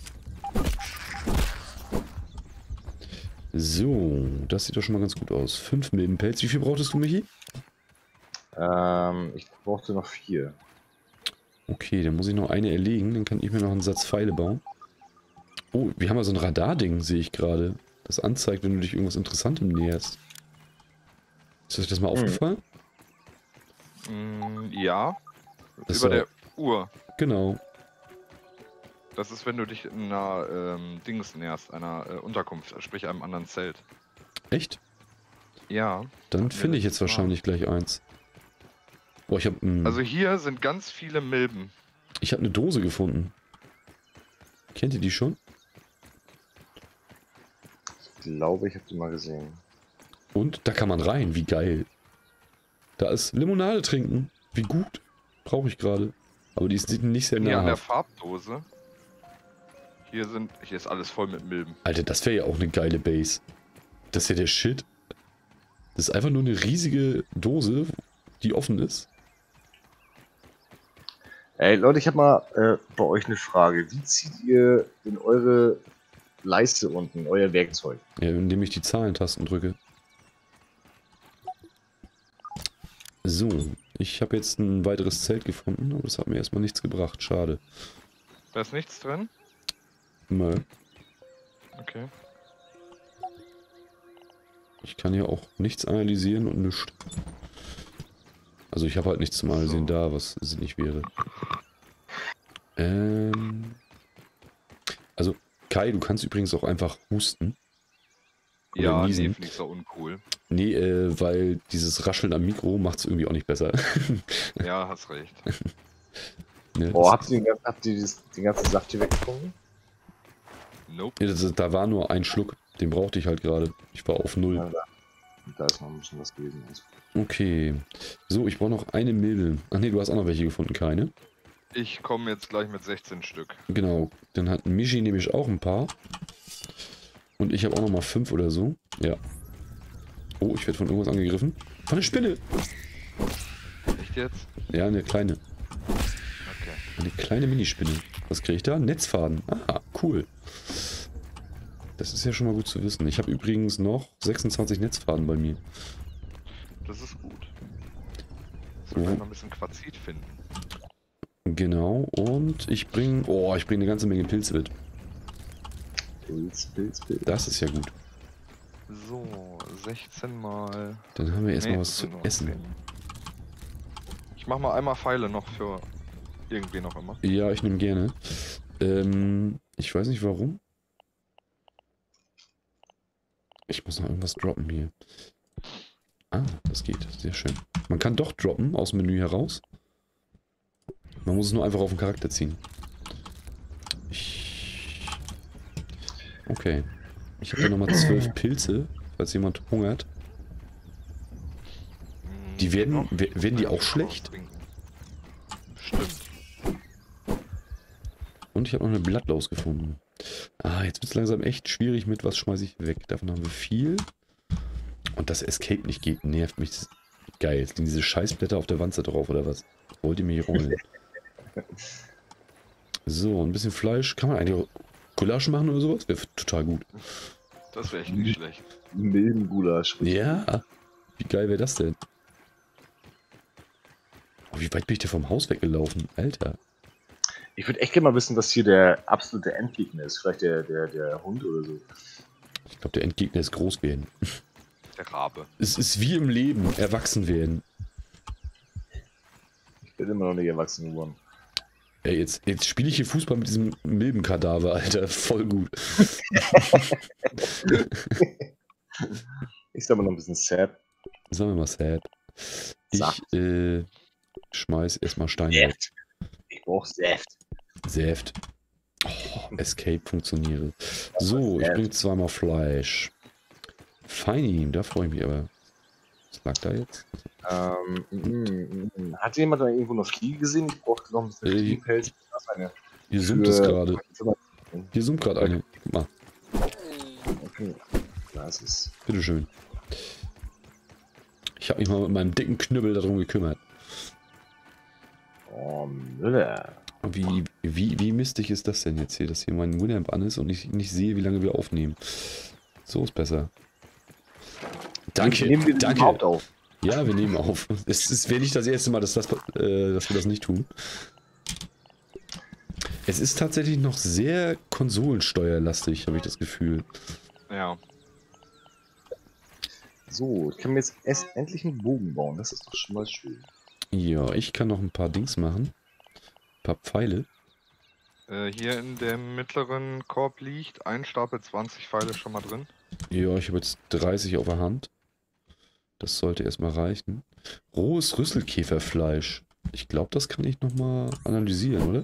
So, das sieht doch schon mal ganz gut aus. Fünf Milbenpelz. Wie viel brauchtest du, Michi? Ähm, ich brauchte noch vier. Okay, dann muss ich noch eine erlegen. Dann kann ich mir noch einen Satz Pfeile bauen. Oh, wir haben ja so ein Radar-Ding, sehe ich gerade. das anzeigt, wenn du dich irgendwas Interessantem näherst. Ist euch das mal aufgefallen? Mm, ja. Das Über ist der Uhr. Genau. Das ist, wenn du dich in einer ähm, Dings näherst, einer äh, Unterkunft, sprich einem anderen Zelt. Echt? Ja. Dann Hatten wir finde ich jetzt letztes Mal. wahrscheinlich gleich eins. Boah, ich habe Also hier sind ganz viele Milben. ich hab eine Dose gefunden. Kennt ihr die schon? Ich glaube, ich habe die mal gesehen. Und da kann man rein, wie geil. Da ist Limonade trinken. Wie gut. Brauche ich gerade. Aber die ist nicht sehr Hier an der nahrhaft. Farbdose. Hier sind, hier ist alles voll mit Milben. Alter, das wäre ja auch eine geile Base. Das ist ja der Shit. Das ist einfach nur eine riesige Dose, die offen ist. Ey, Leute, ich habe mal äh, bei euch eine Frage. Wie zieht ihr in eure Leiste unten, euer Werkzeug? Ja, indem ich die Zahlentasten drücke. So, ich habe jetzt ein weiteres Zelt gefunden, aber das hat mir erstmal nichts gebracht. Schade. Da ist nichts drin? Nö. Okay. Ich kann hier auch nichts analysieren und nichts. Also ich habe halt nichts zum Analysieren So. da, was sinnig wäre. Ähm. Also, Kai, du kannst übrigens auch einfach husten. Oder Ja, nee, niesen. finde ich so uncool. Nee, äh, weil dieses Rascheln am Mikro macht es irgendwie auch nicht besser. Ja, hast recht. Ne, Oh, das- habt ihr, den, gan- habt ihr das, den ganzen Saft hier weggetrunken? Nope. Ja, das, da war nur ein Schluck, den brauchte ich halt gerade. Ich war auf null. Ja, da, da ist noch ein bisschen was gewesen. Okay. So, ich brauche noch eine Milbe. Ach nee, du hast auch noch welche gefunden, keine. Ich komme jetzt gleich mit sechzehn Stück. Genau. Dann hat Michi nämlich auch ein paar. Und ich habe auch noch mal fünf oder so. Ja. Oh, ich werde von irgendwas angegriffen. Von der Spinne! Echt jetzt? Ja, eine kleine. Okay. Eine kleine Minispinne. Was kriege ich da? Netzfaden. Ah, cool. Das ist ja schon mal gut zu wissen. Ich habe übrigens noch sechsundzwanzig Netzfaden bei mir. Das ist gut. So kann Mhm. ich noch ein bisschen Quarzit finden. Genau. Und ich bringe... Oh, ich bringe eine ganze Menge Pilze mit. Pilz, Pilz, Pilz. Das ist ja gut. So, sechzehn mal. Dann haben wir erstmal Nee, was zu sind nur essen. zehn. Ich mach mal einmal Pfeile noch für irgendwie noch immer. Ja, ich nehme gerne. Ähm, ich weiß nicht warum. Ich muss noch irgendwas droppen hier. Ah, das geht. Sehr schön. Man kann doch droppen aus dem Menü heraus. Man muss es nur einfach auf den Charakter ziehen. Ich... Okay. Ich habe hier nochmal zwölf Pilze, falls jemand hungert. Hm, Die werden- noch we- werden die auch was schlecht? trinken. Stimmt. Und ich habe noch eine Blattlaus gefunden. Ah, jetzt wird es langsam echt schwierig mit, was schmeiße ich weg. Davon haben wir viel. Und dass Escape nicht geht, nervt mich. Das ist geil. Jetzt liegen diese Scheißblätter auf der Wanze drauf, oder was? Wollt ihr mich rollen? So, ein bisschen Fleisch. Kann man eigentlich auch Gulasch machen oder sowas? Wäre total gut. Das wäre echt nicht schlecht. Milbengulasch. Ja. Wie geil wäre das denn? Oh, wie weit bin ich denn vom Haus weggelaufen? Alter. Ich würde echt gerne mal wissen, was hier der absolute Endgegner ist. Vielleicht der, der, der Hund oder so. Ich glaube, der Endgegner ist groß werden. Der Rabe. Es ist wie im Leben, erwachsen werden. Ich bin immer noch nicht erwachsen geworden. Ey, jetzt, jetzt spiele ich hier Fußball mit diesem Milbenkadaver, Alter. Voll gut. Ich sag mal noch ein bisschen sad. Sagen wir mal sad. Ich Saft. äh, schmeiß erstmal Steine weg. Saft. Ich brauch Saft. Säft. Oh, Escape funktioniere. So, ich bringe zweimal Fleisch. Feini, da freue ich mich aber. Was lag da jetzt? Ähm, mm, mm, mm. Hat jemand da irgendwo noch Fliege gesehen? Ich brauchte noch ein bisschen Äh, Fliegenpelz. Das ist eine Hier summt es für- gerade. Hier summt gerade eine. Guck mal, Okay. Das ist. bitteschön. Ich habe mich mal mit meinem dicken Knüppel darum gekümmert. Oh, Müller. Wie, wie, wie mistig ist das denn jetzt hier, dass hier mein Winamp an ist und ich nicht sehe, wie lange wir aufnehmen. So ist besser. Danke, Nehmen wir das danke. überhaupt auf? Ja, wir nehmen auf. Es ist wäre nicht das erste Mal, dass, das, äh, dass wir das nicht tun. Es ist tatsächlich noch sehr konsolensteuerlastig, habe ich das Gefühl. Ja. So, ich kann mir jetzt erst endlich einen Bogen bauen. Das ist doch schon mal schön. Ja, ich kann noch ein paar Dings machen. Ein paar Pfeile. Äh, hier in dem mittleren Korb liegt ein Stapel zwanzig Pfeile schon mal drin. Ja, ich habe jetzt dreißig auf der Hand. Das sollte erstmal reichen. Rohes Rüsselkäferfleisch. Ich glaube, das kann ich nochmal analysieren, oder?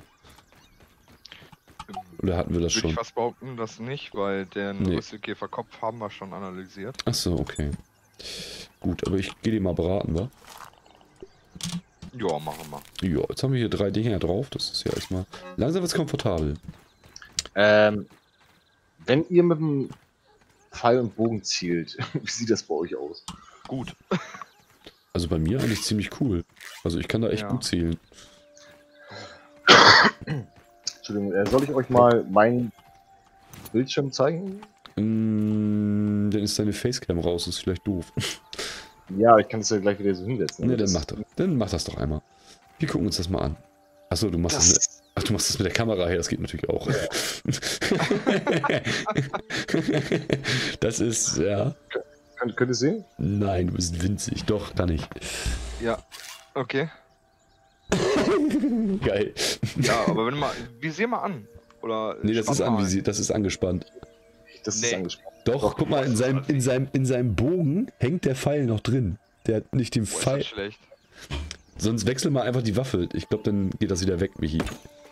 Oder hatten wir das Würde schon? ich fast behaupten, das nicht, weil den Nee. Rüsselkäferkopf haben wir schon analysiert. Achso, okay. Gut, aber ich gehe den mal braten, wa? Ja, machen wir. Ja, jetzt haben wir hier drei Dinger drauf. Das ist ja erstmal... Langsam wird's komfortabel. Ähm, wenn ihr mit dem Pfeil und Bogen zielt, wie sieht das bei euch aus? Gut. Also bei mir eigentlich ziemlich cool. Also ich kann da echt Ja. gut zielen. Entschuldigung, äh, soll ich euch mal meinen Bildschirm zeigen? Mm, dann ist deine Facecam raus, ist vielleicht doof. Ja, ich kann es ja gleich wieder so hinsetzen. Ne, aber dann das- mach das. Dann mach das doch einmal. Wir gucken uns das mal an. Achso, du machst das, mit, Das, ach, du machst das mit der Kamera her, das geht natürlich auch. Das ist, ja. könnt, könnt ihr sehen? Nein, du bist winzig. Doch, kann ich. Ja. Okay. Geil. Ja, aber wenn du mal. Visier mal an. Oder. Nee, das spann ist, mal. anvisiert, das ist angespannt. Das ist Nee. angesprochen. Doch, guck mal, in seinem, in, seinem, in seinem Bogen hängt der Pfeil noch drin. Der hat nicht den Boah, ist Pfeil. das schlecht. Sonst wechsel mal einfach die Waffe. Ich glaube, dann geht das wieder weg, Michi.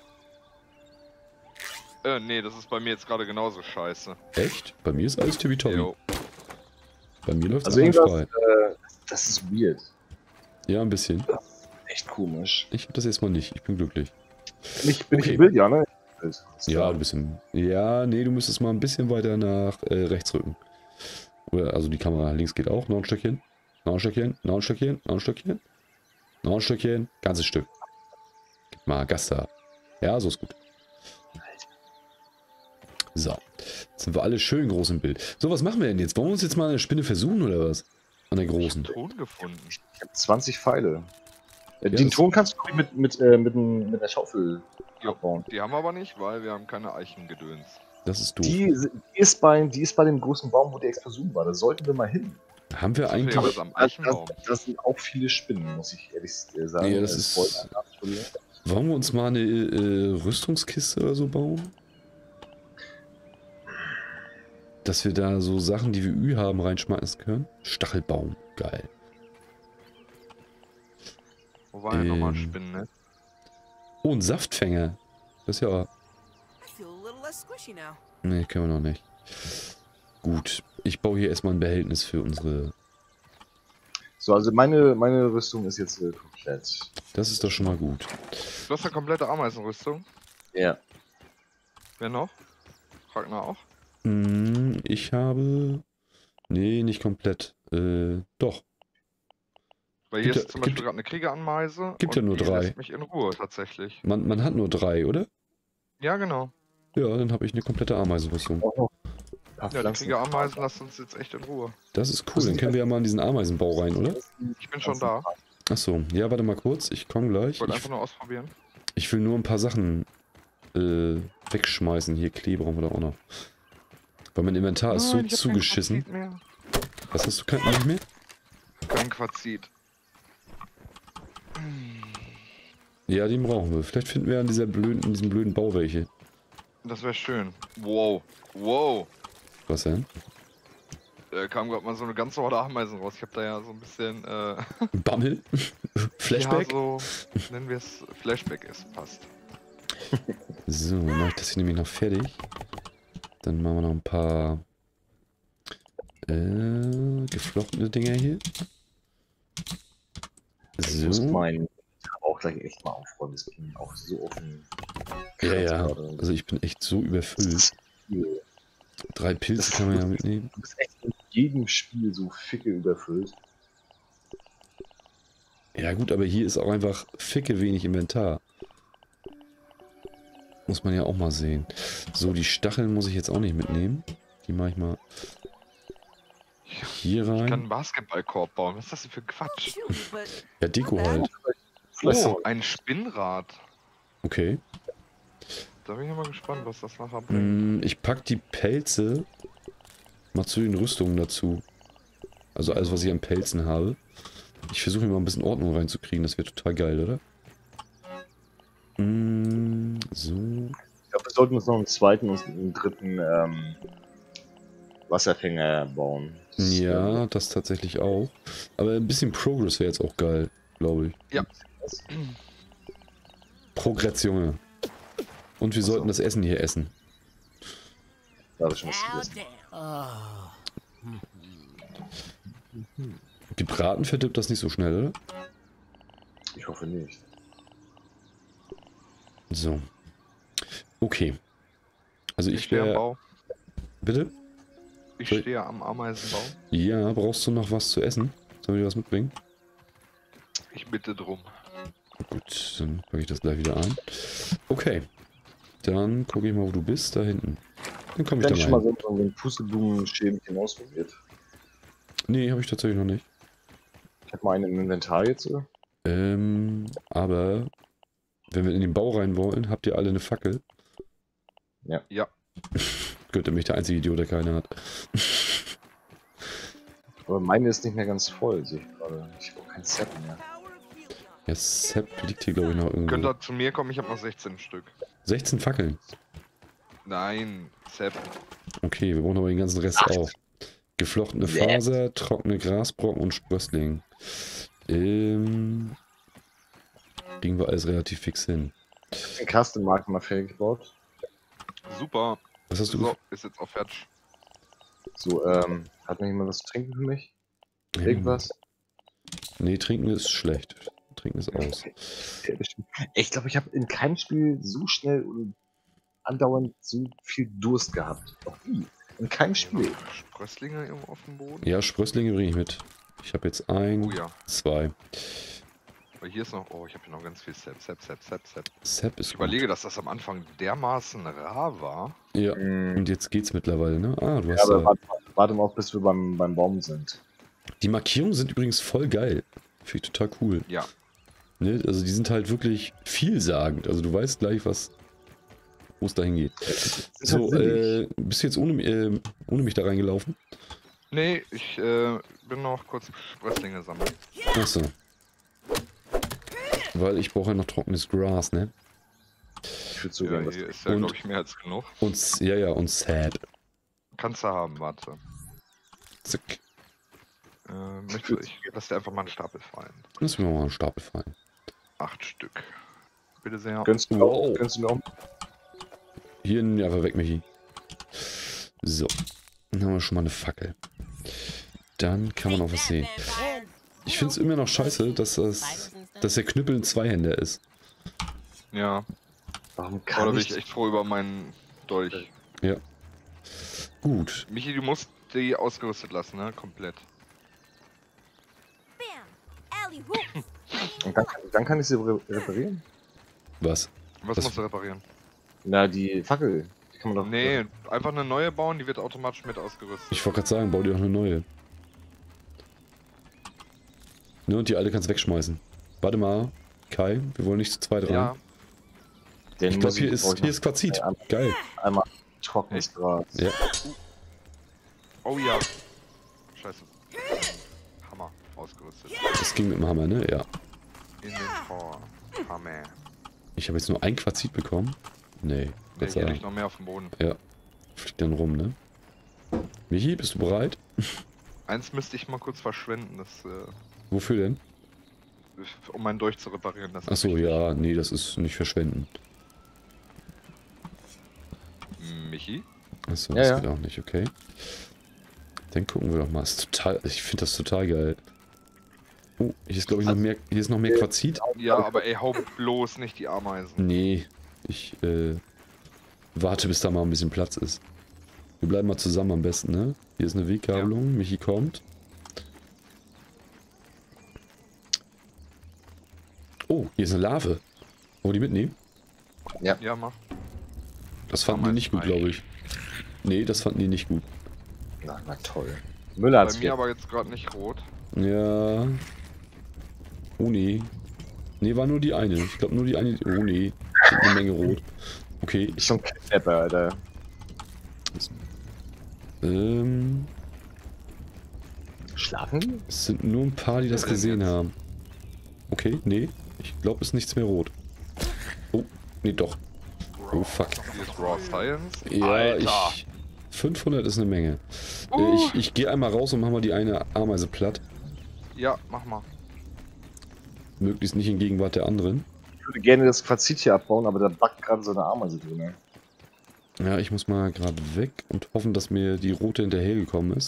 Äh, nee, das ist bei mir jetzt gerade genauso scheiße. Echt? Bei mir ist alles tippitoppi. Jo. Bei mir läuft es Also irgendwas, frei. äh, das ist weird. Ja, ein bisschen. Echt komisch. Ich hab das erstmal nicht. Ich bin glücklich. Ich bin Okay. ich im Bild, ja, ne? Ja, ein bisschen. Ja, nee, du müsstest mal ein bisschen weiter nach äh, rechts rücken. Oder, also die Kamera links geht auch. Noch ein Stückchen. Noch ein Stückchen. Noch ein Stückchen. Noch ein Stückchen. Noch ein Stückchen. Ganzes Stück. Gib mal Gas da. Ja, so ist gut. So. Jetzt sind wir alle schön groß im Bild. So, was machen wir denn jetzt? Wollen wir uns jetzt mal an der Spinne versuchen oder was? An der großen. Ton gefunden. Ich habe zwanzig Pfeile. Äh, Ja, den das- Ton kannst du glaub ich, mit, mit, äh, mit, n- mit der Schaufel Ja. abbauen. Die haben wir aber nicht, weil wir haben keine Eichengedöns. Das ist doof. Die, die, ist bei, die ist bei dem großen Baum, wo die Explosion war. Da sollten wir mal hin. Haben wir eigentlich... Zufällig am Das, Eichenbaum. das, das sind auch viele Spinnen, muss ich ehrlich äh, sagen. Ja, das Äh, ist- Spoiler, Entschuldigung. Wollen wir uns mal eine äh, Rüstungskiste oder so bauen? Dass wir da so Sachen, die wir Ü haben, reinschmeißen können? Stachelbaum. Geil. Wo war ja nochmal Ähm. Spinnen, ne? Oh, ein Saftfänger. Das ist ja... I feel a little less squishy now. Nee, können wir noch nicht. Gut. Ich baue hier erstmal ein Behältnis für unsere... So, also meine, meine Rüstung ist jetzt äh, komplett. Das ist doch schon mal gut. Du hast eine komplette Ameisenrüstung. Ja. Wer noch? Ragnar auch? Hm, ich habe... Nee, nicht komplett. Äh, doch. Weil hier Gibt ist ja- zum gibt- Beispiel gerade eine Kriegerameise. gibt und ja nur die drei. lässt mich in Ruhe tatsächlich. Man, man hat nur drei, oder? Ja, genau. Ja, dann habe ich eine komplette Ameisenrüstung. Auch noch ein paar Ja, die Pflanzen. Kriegerameisen lassen uns jetzt echt in Ruhe. Das ist cool. Dann können wir ja mal in diesen Ameisenbau rein, oder? Ich bin schon da. Achso, ja, warte mal kurz. Ich komme gleich. Ich wollte Ich, einfach nur ausprobieren. ich will nur ein paar Sachen äh, wegschmeißen. Hier, Klee brauchen wir da auch noch. Weil mein Inventar ist so Nein, ich hab kein zugeschissen. Quarzit mehr. Was hast du kein nicht mehr? Kein Quarzit. Ja, den brauchen wir. Vielleicht finden wir an dieser blöden, in diesem blöden Bau welche. Das wäre schön. Wow. Wow. Was denn? Da kam gerade mal so eine ganze Horde Ameisen raus. Ich habe da ja so ein bisschen, äh, Bammel? Flashback? ja, so, nennen wir es Flashback ist, passt. So, dann mache ich das hier nämlich noch fertig. Dann machen wir noch ein paar äh, geflochtene Dinger hier. Ich muss So. meinen auch gleich echt mal aufräumen. Das ging auch so offen. Ja, ja. Also ich bin echt so überfüllt. Du Drei Pilze kann man ja mitnehmen. bist echt in jedem Spiel so ficke überfüllt. Ja gut, aber hier ist auch einfach ficke wenig Inventar. Muss man ja auch mal sehen. So, die Stacheln muss ich jetzt auch nicht mitnehmen. Die mache ich mal hier Ich kann einen rein. Basketballkorb bauen. Was ist das denn für ein Quatsch? Chewy, but Ja, Deko halt. Vielleicht Oh, so- ein Spinnrad. Okay. Da bin ich ja mal gespannt, was das nachher bringt. Hm, ich pack die Pelze mal zu den Rüstungen dazu. Also alles, was ich an Pelzen habe. Ich versuche hier mal ein bisschen Ordnung reinzukriegen, das wäre total geil, oder? Mm, so. Ich glaube, wir sollten uns noch einen zweiten und einen dritten ähm, Wasserfänger bauen. Das ist, Ja, ähm, das tatsächlich auch. Aber ein bisschen Progress wäre jetzt auch geil, glaube ich. Ja. Progress, Junge. Und wir Ach so. sollten das Essen hier essen. Da habe ich schon was Now gegessen. then. Gebraten verdirbt das nicht so schnell, oder? Ich hoffe nicht. So. Okay. Also Ich ich stehe am wäre... Bau. Bitte? Ich Soll- stehe am Ameisenbau. Ja, brauchst du noch was zu essen? Sollen wir dir was mitbringen? Ich bitte drum. Gut, dann packe ich das gleich wieder ein. Okay. Dann gucke ich mal, wo du bist. Da hinten. Dann komme ich Dann da schon mal mal hin. so, so ein Pusteblumen-Schämchen ausprobiert. Nee, habe ich tatsächlich noch nicht. Ich habe mal einen im Inventar jetzt. Oder? Ähm, aber... Wenn wir in den Bau rein wollen, habt ihr alle eine Fackel? Ja. Ja. Gut, dann bin ich der einzige Idiot, der keine hat. Aber meine ist nicht mehr ganz voll, sehe ich gerade. Ich habe auch kein Set mehr. Ja, Sepp liegt hier, glaube ich, noch irgendwo. Könnt ihr zu mir kommen? Ich habe noch sechzehn Stück. sechzehn Fackeln. Nein, Sepp. Okay, wir brauchen aber den ganzen Rest Acht. auch. Geflochtene Yes. Faser, trockene Grasbrocken und Sprössling. Ähm... Kriegen wir alles relativ fix hin. Den Custom Markt mal fertig gebaut. Super. Was hast du So, ist jetzt auch fertig. So, ähm, hat noch jemand was zu trinken für mich? gef- Irgendwas? Nee, trinken ist schlecht. Trinken ist aus. Ich glaube, ich habe in keinem Spiel so schnell und andauernd so viel Durst gehabt. Noch nie. In keinem Spiel. Sprösslinge irgendwo auf dem Boden? Ja, Sprösslinge bringe ich mit. Ich habe jetzt ein, Oh ja. zwei. Aber hier ist noch. Oh, ich habe hier noch ganz viel Sepp, Sepp, Sepp, Sepp, Sepp. Sepp ist Ich überlege, dass das am Anfang dermaßen rar war. gut. Ja, Mm, und jetzt geht's mittlerweile, ne? Ah, du ja, hast aber da... warte, warte mal auf, bis wir beim, beim Baum sind. Die Markierungen sind übrigens voll geil. Finde ich total cool. Ja. Ne? Also die sind halt wirklich vielsagend. Also du weißt gleich, was, wo es dahin geht. So, äh, bist du jetzt ohne, äh, ohne mich da reingelaufen? Nee, ich äh, bin noch kurz Sprösslinge sammeln. Achso. Weil ich brauche ja noch trockenes Gras, ne? Ich würde so Ja, gerne was. hier ist ja, Und- glaube ich, mehr als genug. Und, S- ja, ja, und Sad. Kannst du haben, warte. Zack. Äh, möchte ich. Lass dir einfach mal einen Stapel fallen. Lass mir mal einen Stapel fallen. Acht Stück. Bitte sehr. Gönnst du mir auch? Wow. Gönnst du mir auch? Hier, ja, aber weg, Michi. So. Dann haben wir schon mal eine Fackel. Dann kann man auch was sehen. Ich finde es immer noch scheiße, dass, das, dass der Knüppel ein Zweihänder ist. Ja. Warum Oh, da kann bin ich ich echt froh über meinen Dolch. Ja. Gut. Michi, du musst die ausgerüstet lassen, ne? Komplett. Bam! Alley hoops! Und dann, dann kann ich sie re reparieren? Was? Was Das- musst du reparieren? Na, die Fackel. Die kann man doch. Nee, einfach eine neue bauen, die wird automatisch mit ausgerüstet. Ich wollte gerade sagen, bau dir auch eine neue. Ne, und die alte kannst wegschmeißen. Warte mal, Kai, wir wollen nicht zu zweit rein. Ja, Den Ich muss glaube, hier brauch ist, ich hier ist Quarzit. Ja. Geil. noch einmal trockenes Gras. Ja. oh ja. Scheiße. Hammer, ausgerüstet. Das ging mit dem Hammer, ne? Ja. In den Tor. Hammer. Ich habe jetzt nur ein Quarzit bekommen. Nee. Nee, Gott sei hier Dank. liegt noch mehr auf dem Boden. Fliegt dann rum, ne? Michi, bist du bereit? Eins müsste ich mal kurz verschwenden, das, äh, Wofür denn? um meinen Dolch zu reparieren. Das ist Achso, wichtig. ja, nee, das ist nicht verschwenden. Michi? Achso, Ja, das ja. geht auch nicht, okay. Dann gucken wir doch mal. Ist total, ich finde das total geil. Oh, hier ist glaube ich noch mehr, hier ist noch mehr Quarzit. Ja, aber ey, hau bloß nicht die Ameisen. Nee, ich äh, warte, bis da mal ein bisschen Platz ist. Wir bleiben mal zusammen am besten, ne? Hier ist eine Weggabelung, Michi kommt. Oh, hier ist eine Larve. Wollen wir die mitnehmen? Ja, mach. Das fanden die nicht gut, glaube ich. Nee, das fanden die nicht gut. Na, na toll. Müller Bei hat's mir wieder. aber jetzt gerade nicht rot. Ja. Oh nee. Nee, war nur die eine. Ich glaube nur die eine. Oh nee. Sind eine Menge rot. Okay, Ist ich. schon Knapper, Alter. Ähm. Schlafen die? Es sind nur ein paar, die das Ja, denn gesehen jetzt? haben. Okay, nee. Ich glaube, es ist nichts mehr rot. Oh, nee, doch. Oh, fuck. Hier ist Raw Science. Ja, Alter. ich... fünfhundert ist eine Menge. Äh, Uh. Ich, ich gehe einmal raus und mach mal die eine Ameise platt. Ja, mach mal. Möglichst nicht in Gegenwart der anderen. Ich würde gerne das Quarzit hier abbauen, aber da backt gerade so eine Ameise drin. Ne? Ja, ich muss mal gerade weg und hoffen, dass mir die rote hinterhergekommen ist.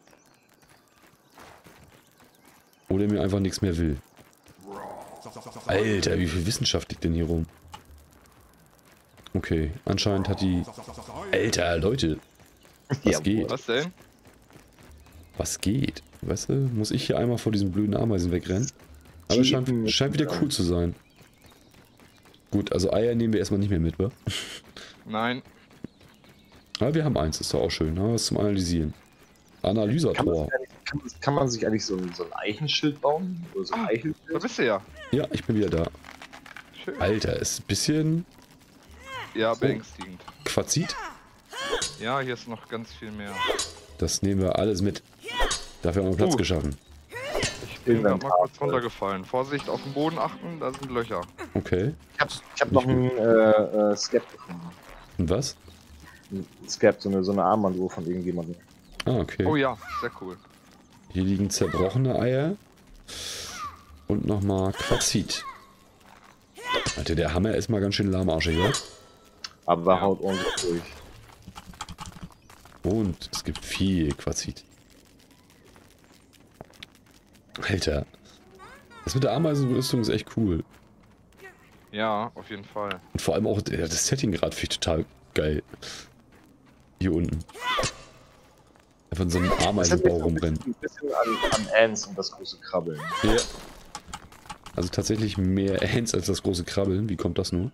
Oder mir einfach nichts mehr will. Alter, wie viel Wissenschaft liegt denn hier rum? Okay, anscheinend hat die... Alter, Leute. Was Ja, geht? Was denn? Was geht? Weißt du, muss ich hier einmal vor diesen blöden Ameisen wegrennen? Aber es scheint, scheint wieder cool zu sein. Gut, also Eier nehmen wir erstmal nicht mehr mit, wa? Nein. Aber wir haben eins, ist doch auch schön, ne? Was zum Analysieren. Kann man, Analysator. sich eigentlich- kann, kann man sich eigentlich so ein, so ein Eichenschild bauen? Oder so ein Ah, Da Eichenschild? bist du ja. Ja, ich bin wieder da. Schön. Alter, ist ein bisschen Ja, beängstigend. Quarzit. Ja, hier ist noch ganz viel mehr. Das nehmen wir alles mit. Dafür haben wir Platz Uh. geschaffen. Ich bin gerade mal Inventar. kurz runtergefallen. Vorsicht, auf den Boden achten, da sind Löcher. Okay. Ich habe ich hab noch einen äh, äh, Scap gefunden. Und was? Ein Scap, so eine, so eine Armbanduhr von irgendjemandem. Ah, okay. Oh ja, sehr cool. Hier liegen zerbrochene Eier. Und nochmal Quarzit. Alter, der Hammer ist mal ganz schön lahmarschig, oder? Aber Ja. haut ordentlich durch. Und es gibt viel Quarzit. Alter. Das mit der Ameisenrüstung ist echt cool. Ja, auf jeden Fall. Und vor allem auch ja, das Setting gerade finde ich total geil. Hier unten. Einfach in so einem Das hat Ameisenbau mich so ein rumrennen. bisschen, ein bisschen an, an Ants und das große Krabbeln. Ja. Also tatsächlich mehr Ants als das große Krabbeln. Wie kommt das nur?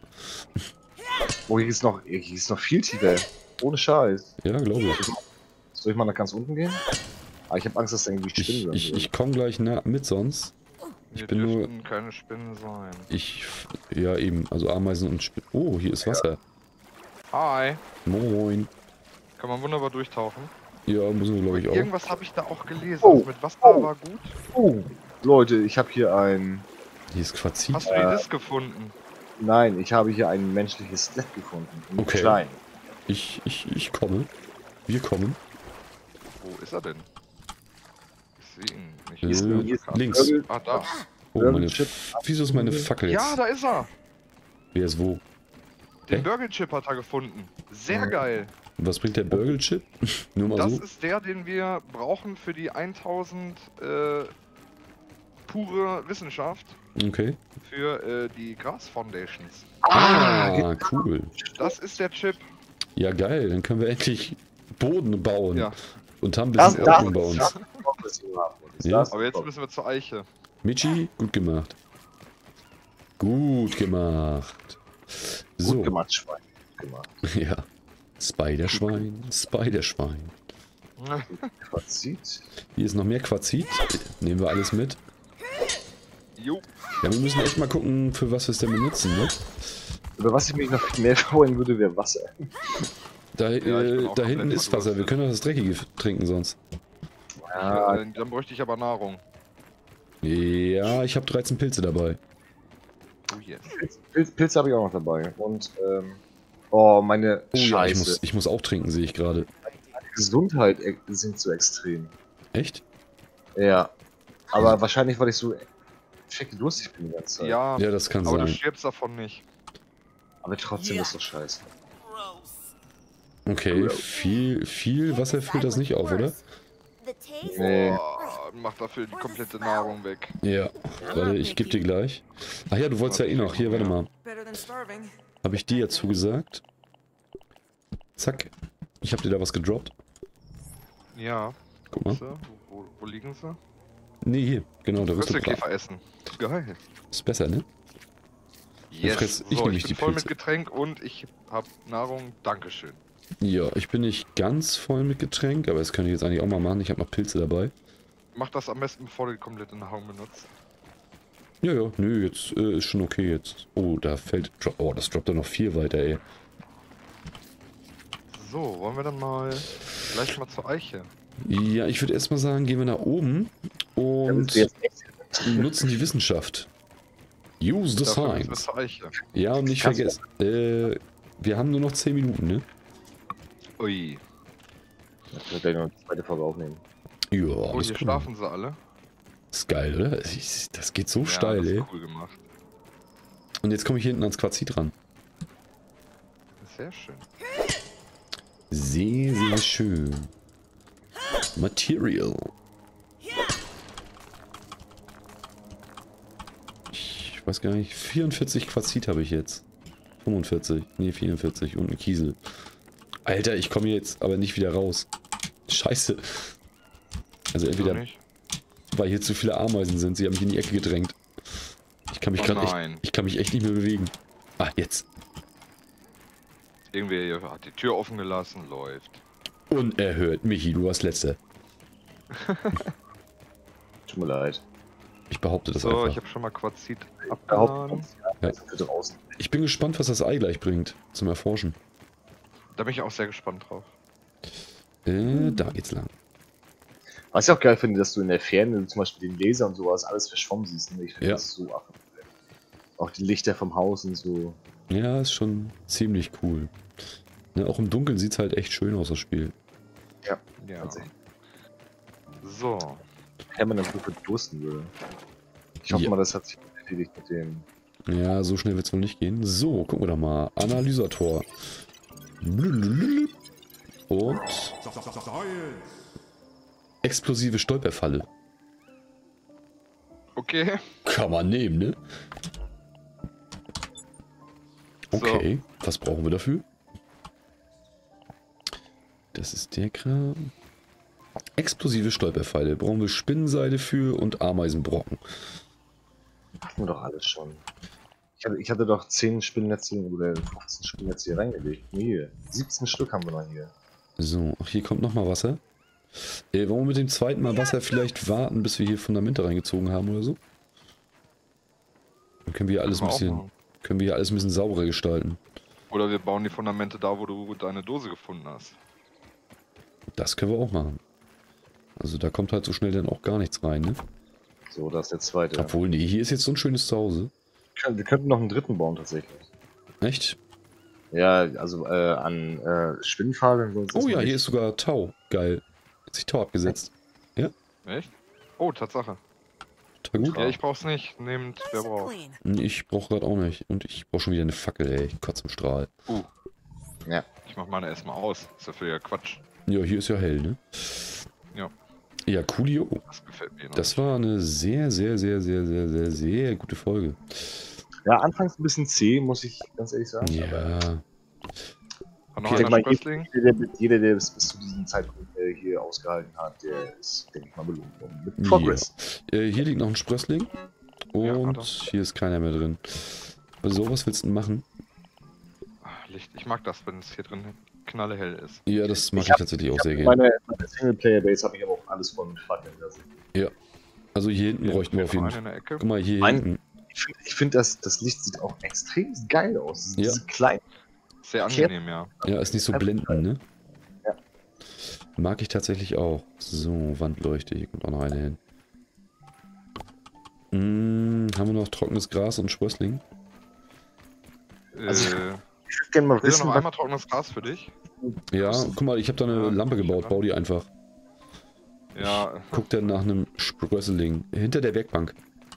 Oh, hier ist noch, hier ist noch viel tiefer. Ohne Scheiß. Ja, glaube ich. Soll ich mal nach ganz unten gehen? Ah, ich habe Angst, dass da irgendwie Ich, Spinnen ich, sind. ich komme gleich nah mit sonst. Hier bin nur- dürften keine Spinnen sein. Ich, ja eben, also Ameisen und Spinnen. Oh, hier ist Wasser. Hi. Moin. Kann man wunderbar durchtauchen. Ja, müssen wir glaube ich auch. Irgendwas habe ich da auch gelesen. Oh. Das mit Wasser Oh. war gut. Oh, Leute, ich habe hier ein... Hier ist Quarzit. Hast du die Disc gefunden? Nein, ich habe hier ein menschliches Skelett gefunden. Ein Okay. Klein. Ich, ich, ich komme. Wir kommen. Wo ist er denn? Ich sehe ihn nicht. Äh, Hier ist er. hier ist links. Burgle- Ah, da. Oh, meine, Burgle Chip. wieso ist meine Fackel jetzt? Ja, da ist er. Wer ist wo? Den Hä? Burgle Chip hat er gefunden. Sehr Ja. geil. Und was bringt der Burgle Chip? Nur mal Das so. ist der, den wir brauchen für die tausend äh, pure Wissenschaft Okay. für äh, die Gras Foundations. Ah, cool. Das ist der Chip. Ja, geil. Dann können wir endlich Boden bauen. Ja. Und haben ein Das, bisschen das, Ordnung bei uns. das, das, das, Ja. das, Aber jetzt müssen wir zur Eiche. Michi, gut gemacht. Gut gemacht. So. Gut gemacht, Schwein. Gut gemacht. Ja. Spiderschwein, Spiderschwein. Quarzit. Hier ist noch mehr Quarzit. Nehmen wir alles mit. Jo. Ja, wir müssen echt mal gucken, für was wir es denn benutzen, ne? Über was ich mich noch viel mehr freuen würde, wäre Wasser. Da, Ja, ich bin äh, auch da komplett hinten ist Wasser. Wir verdurstet. können doch das Dreckige trinken sonst. Ja, Äh, dann bräuchte ich aber Nahrung. Ja, ich habe dreizehn Pilze dabei. Oh yes. Pilz, Pilz, Pilze habe ich auch noch dabei. Und, ähm, oh, meine Oh ja, ich Scheiße. muss, ich muss auch trinken, sehe ich gerade. Meine Gesundheit e- sinkt so extrem. Echt? Ja. Aber wahrscheinlich, weil ich so check durstig bin die ganze Zeit. Ja, Ja, das kann aber du sein. stirbst davon nicht. Aber trotzdem ist das scheiße. Gross. Okay, viel, viel Wasser füllt das nicht auf, oder? The taste. Nee. Oh, mach dafür die komplette Nahrung weg. Ja, warte, ich gebe dir gleich. Ach ja, du wolltest ja eh noch. Hier, warte mal. Better than starving. Habe ich dir ja zugesagt? Zack. Ich habe dir da was gedroppt. Ja. Guck mal. So, Wo, wo liegen sie? Nee, hier. Genau, da wirst du brav. Würstelkäfer essen. Geil. Ist besser, ne? Yes. fress ich so, nämlich ich bin die voll Pilze. mit Getränk und ich hab Nahrung. Dankeschön. Ja, ich bin nicht ganz voll mit Getränk, aber das kann ich jetzt eigentlich auch mal machen. Ich habe noch Pilze dabei. Mach das am besten, bevor du die komplette Nahrung benutzt. Ja, ja, nö, jetzt äh, ist schon okay jetzt. Oh, da fällt... Dro- Oh, das droppt da noch viel weiter, ey. So, wollen wir dann mal gleich mal zur Eiche. Ja, ich würde erstmal sagen, gehen wir nach oben und jetzt echt nutzen die Wissenschaft. Use the Dafür müssen wir science. zur Eiche. Ja, und nicht Kannst du- vergessen, äh, wir haben nur noch zehn Minuten, ne? Ui. Ich werde gleich noch eine zweite Folge aufnehmen. Ja, Oh, alles hier cool. schlafen sie alle. Das ist geil, oder? Ich- Das geht so Ja, steil, das ey. ist cool gemacht. Und jetzt komme ich hinten ans Quarzit ran. Sehr schön. Sehr, sehr schön. Material. Ich weiß gar nicht, vierundvierzig Quarzit habe ich jetzt. fünfundvierzig, nee, vierundvierzig und ein Kiesel. Alter, ich komme jetzt aber nicht wieder raus. Scheiße. Also entweder, So nicht? weil hier zu viele Ameisen sind, sie haben mich in die Ecke gedrängt. Ich kann mich Oh gerade echt, nein. ich kann mich echt nicht mehr bewegen. Ah, jetzt. Irgendwer hier hat die Tür offen gelassen, läuft. Unerhört. Michi, du warst Letzter. Tut mir leid. Ich behaupte das So, einfach. ich habe schon mal Quarzit Der abgeladen. Hauptpunkt Ja. ist für draußen. Ich bin gespannt, was das Ei gleich bringt zum Erforschen. Da bin ich auch sehr gespannt drauf. Äh, da geht's lang. Was ich auch geil finde, dass du in der Ferne zum Beispiel den Laser und sowas alles verschwommen siehst. Ne? Ich finde Ja. das so ab. Auch die Lichter vom Haus und so. Ja, ist schon ziemlich cool. Ne, auch im Dunkeln sieht's halt echt schön aus, das Spiel. Ja. Tatsächlich. So. Wenn man dann so verdursten würde. Ich hoffe Ja. mal, das hat sich erledigt mit dem. Ja, so schnell wird's wohl nicht gehen. So, gucken wir doch mal. Analysator. Und explosive Stolperfalle. Okay. Kann man nehmen, ne? Okay, was brauchen wir dafür? Das ist der Kram. Explosive Stolperfalle. Brauchen wir Spinnenseile für und Ameisenbrocken. Hatten wir doch alles schon. Ich hatte, ich hatte doch zehn Spinnnetze oder fünfzehn Spinnnetze hier reingelegt. Nee, siebzehn Stück haben wir noch hier. So, ach, hier kommt nochmal Wasser. Äh, wollen wir mit dem zweiten Mal Wasser vielleicht warten, bis wir hier Fundamente reingezogen haben oder so? Dann können wir alles ein Können wir auch bisschen, machen. können wir hier alles ein bisschen sauberer gestalten. Oder wir bauen die Fundamente da, wo du deine Dose gefunden hast. Das können wir auch machen. Also da kommt halt so schnell dann auch gar nichts rein, ne? So, das ist der zweite. Obwohl, nee, hier ist jetzt so ein schönes Zuhause. Wir könnten noch einen dritten bauen tatsächlich. Echt? Ja, also äh, an äh, Spinnenfaden. sonst Oh ist ja, man hier nicht- ist sogar Tau. Geil. Hat sich Tau abgesetzt. Echt? Oh, Tatsache. Total gut. Ja, ich brauch's nicht. Nehmt, wer Nice and braucht. clean. Ich brauche gerade auch nicht. Und ich brauche schon wieder eine Fackel, ey. Ich kotze im Strahl. Uh. Ja. Ich mach meine erstmal aus. Ist ja für ja Quatsch. Ja, hier ist ja hell, ne? Ja. Ja, coolio. Das gefällt mir noch. Das war eine sehr, sehr, sehr, sehr, sehr, sehr, sehr gute Folge. Ja, anfangs ein bisschen zäh, muss ich ganz ehrlich sagen. aber Ja. Hat noch ich denke einer mal, Sprössling? jeder, der, jeder, der es bis zu diesem Zeitpunkt äh, hier ausgehalten hat, der ist, denke ich mal, belohnt worden. Mit Progress. Äh, hier liegt noch ein Sprössling. Ja, Und hat er. hier ist keiner mehr drin. Also, was willst du denn machen? Ah, Licht. Ich mag das, wenn es hier drin knallehell ist. Ja, das mag Ich ich, hab- tatsächlich auch Ich sehr hab gerne. meine, meine Singleplayer-Base habe ich aber auch alles von Fackeln lassen. Also hier hinten bräuchten wir auf jeden Fall. Fall. In der Ecke. Guck mal, hier Mein- hinten. Ich finde, ich find, das, das Licht sieht auch extrem geil aus. Ja. Diese kleinen. Sehr angenehm, ja. Ja, ist nicht so Ja. blendend, ne? Ja. Mag ich tatsächlich auch. So, Wandleuchte, hier kommt auch noch eine hin. Hm, haben wir noch trockenes Gras und Sprössling? Also, äh, Ich würde gerne mal will noch wissen, was einmal trockenes Gras für dich? Ja, guck mal, ich habe da eine Ja, Lampe ich gebaut, hab- bau die einfach. Ja, Guck dann nach einem Sprössling. Hinter der Werkbank.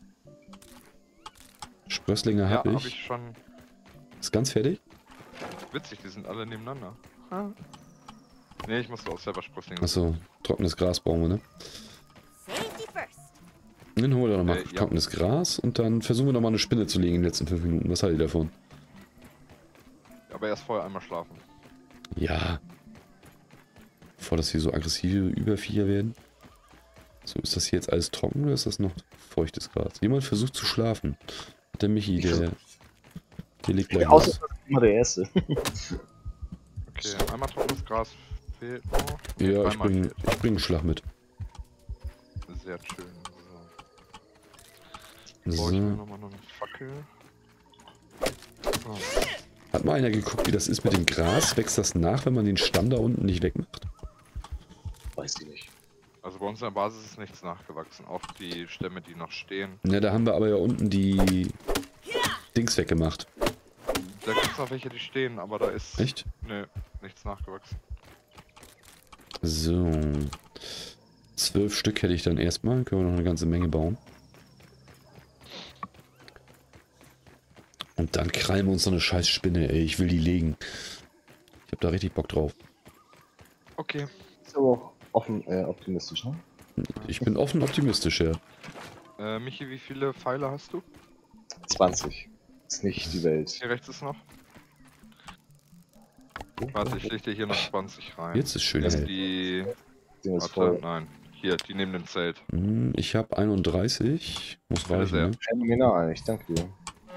Sprösslinge ja, habe hab ich. ich schon. Ist ganz fertig? Witzig, die sind alle nebeneinander. Ah. Nee, ich muss auch selber Sprösslinge. Achso, trockenes Gras brauchen wir, ne? Safety first. Dann holen wir doch mal Äh, ja. trockenes Gras und dann versuchen wir noch mal eine Spinne zu legen in den letzten fünf Minuten. Was haltet ihr davon? Aber erst vorher einmal schlafen. Ja. Bevor das hier so aggressive Überviecher werden. So, ist das hier jetzt alles trocken oder ist das noch feuchtes Gras? Jemand versucht zu schlafen. Der Michi, Ich der, versuch- der legt gleich Außer los. das ist immer der Erste. Okay, einmal trockenes Gras fehlt noch. Nee, Ja, ich dreimal bring, fehlt. ich bring einen Schlag mit. Sehr schön. So. Brauche ich mir So. nochmal noch eine Fackel. So. Hat mal einer geguckt, wie das ist mit dem Gras? Wächst das nach, wenn man den Stamm da unten nicht wegmacht? Weiß ich nicht. uns in der Basis ist nichts nachgewachsen. Auch die Stämme, die noch stehen. Ja, da haben wir aber ja unten die Dings weggemacht. Da gibt es noch welche, die stehen, aber da ist... Echt? Nö, nichts nachgewachsen. So. Zwölf Stück hätte ich dann erstmal. Können wir noch eine ganze Menge bauen. Und dann krallen wir uns so eine scheiß Spinne, ey. Ich will die legen. Ich hab da richtig Bock drauf. Okay. Ist aber auch offen, äh, optimistisch, ne? Ich bin offen optimistisch, ja. Äh, Michi, wie viele Pfeile hast du? zwanzig. Ist nicht die Welt. Hier rechts ist noch. Warte, ich leg dir hier noch zwanzig rein. Jetzt ist schön Das hell. ist die... Ding ist Warte, voll. nein. Hier, die neben dem Zelt. Hm, ich habe einunddreißig. Muss Ja, reichen, sehr. ne? Phänomenal, ich danke dir.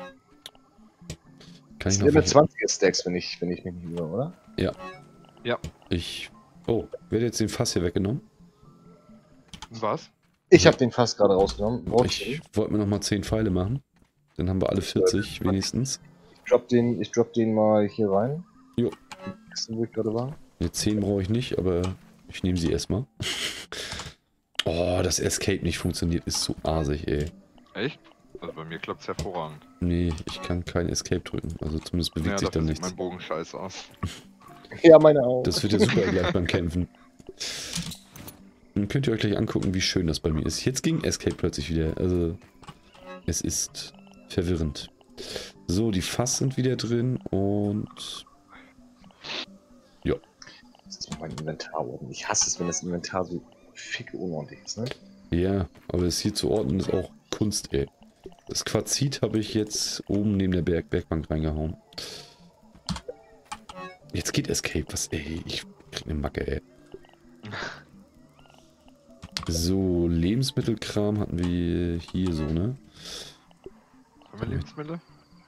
Kann Das ich sind noch immer welche- zwanziger Stacks, wenn ich, wenn ich mich nicht irre, oder? Ja. Ja. Ich... Oh, wird jetzt den Fass hier weggenommen? Was? Ich habe den fast gerade rausgenommen. Brauchst du Ich den? wollte mir noch mal zehn Pfeile machen. Dann haben wir alle vierzig wenigstens. Ich drop den, ich drop den mal hier rein. Jo. Wo ich gerade war. Ne, zehn brauche ich nicht, aber ich nehme sie erstmal. Oh, das Escape nicht funktioniert, ist so asig, ey. Echt? Also bei mir klappt es hervorragend. Nee, ich kann kein Escape drücken. Also zumindest bewegt Ja, sich dafür dann sieht nichts. mein Bogen scheiße aus. Ja, meine auch. Das wird ja super gleich beim Kämpfen. Dann könnt ihr euch gleich angucken, wie schön das bei mir ist. Jetzt ging Escape plötzlich wieder. Also, es ist verwirrend. So, die Fass sind wieder drin und... Das ist mein Inventar ordnen. Ich hasse es, wenn das Inventar so ficke unordentlich ist, ne? Ja, aber es hier zu ordnen ist auch Kunst, ey. Das Quarzit habe ich jetzt oben neben der Berg Bergbank reingehauen. Jetzt geht Escape. Was, ey? Ich krieg eine Macke, ey. So, Lebensmittelkram hatten wir hier so, ne? Haben wir Lebensmittel?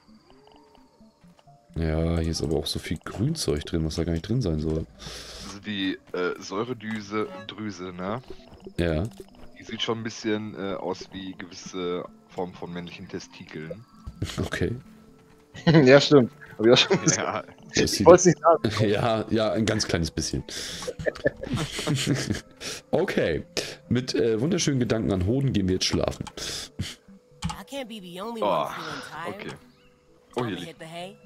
Ja, hier ist aber auch so viel Grünzeug drin, was da gar nicht drin sein soll. Also die äh, Säuredüse, Drüse, ne? Ja. Die sieht schon ein bisschen äh, aus wie gewisse Formen von männlichen Testikeln. Okay. Ja, stimmt. Hab ich auch schon gesagt. Ja, Das Ich sieht, wollte es nicht sagen. ja, ja, ein ganz kleines bisschen. Okay. Mit äh, wunderschönen Gedanken an Hoden gehen wir jetzt schlafen. I can't be the only Oh, one feeling tired. okay. Oh, Time hier to liegt. hit the hay.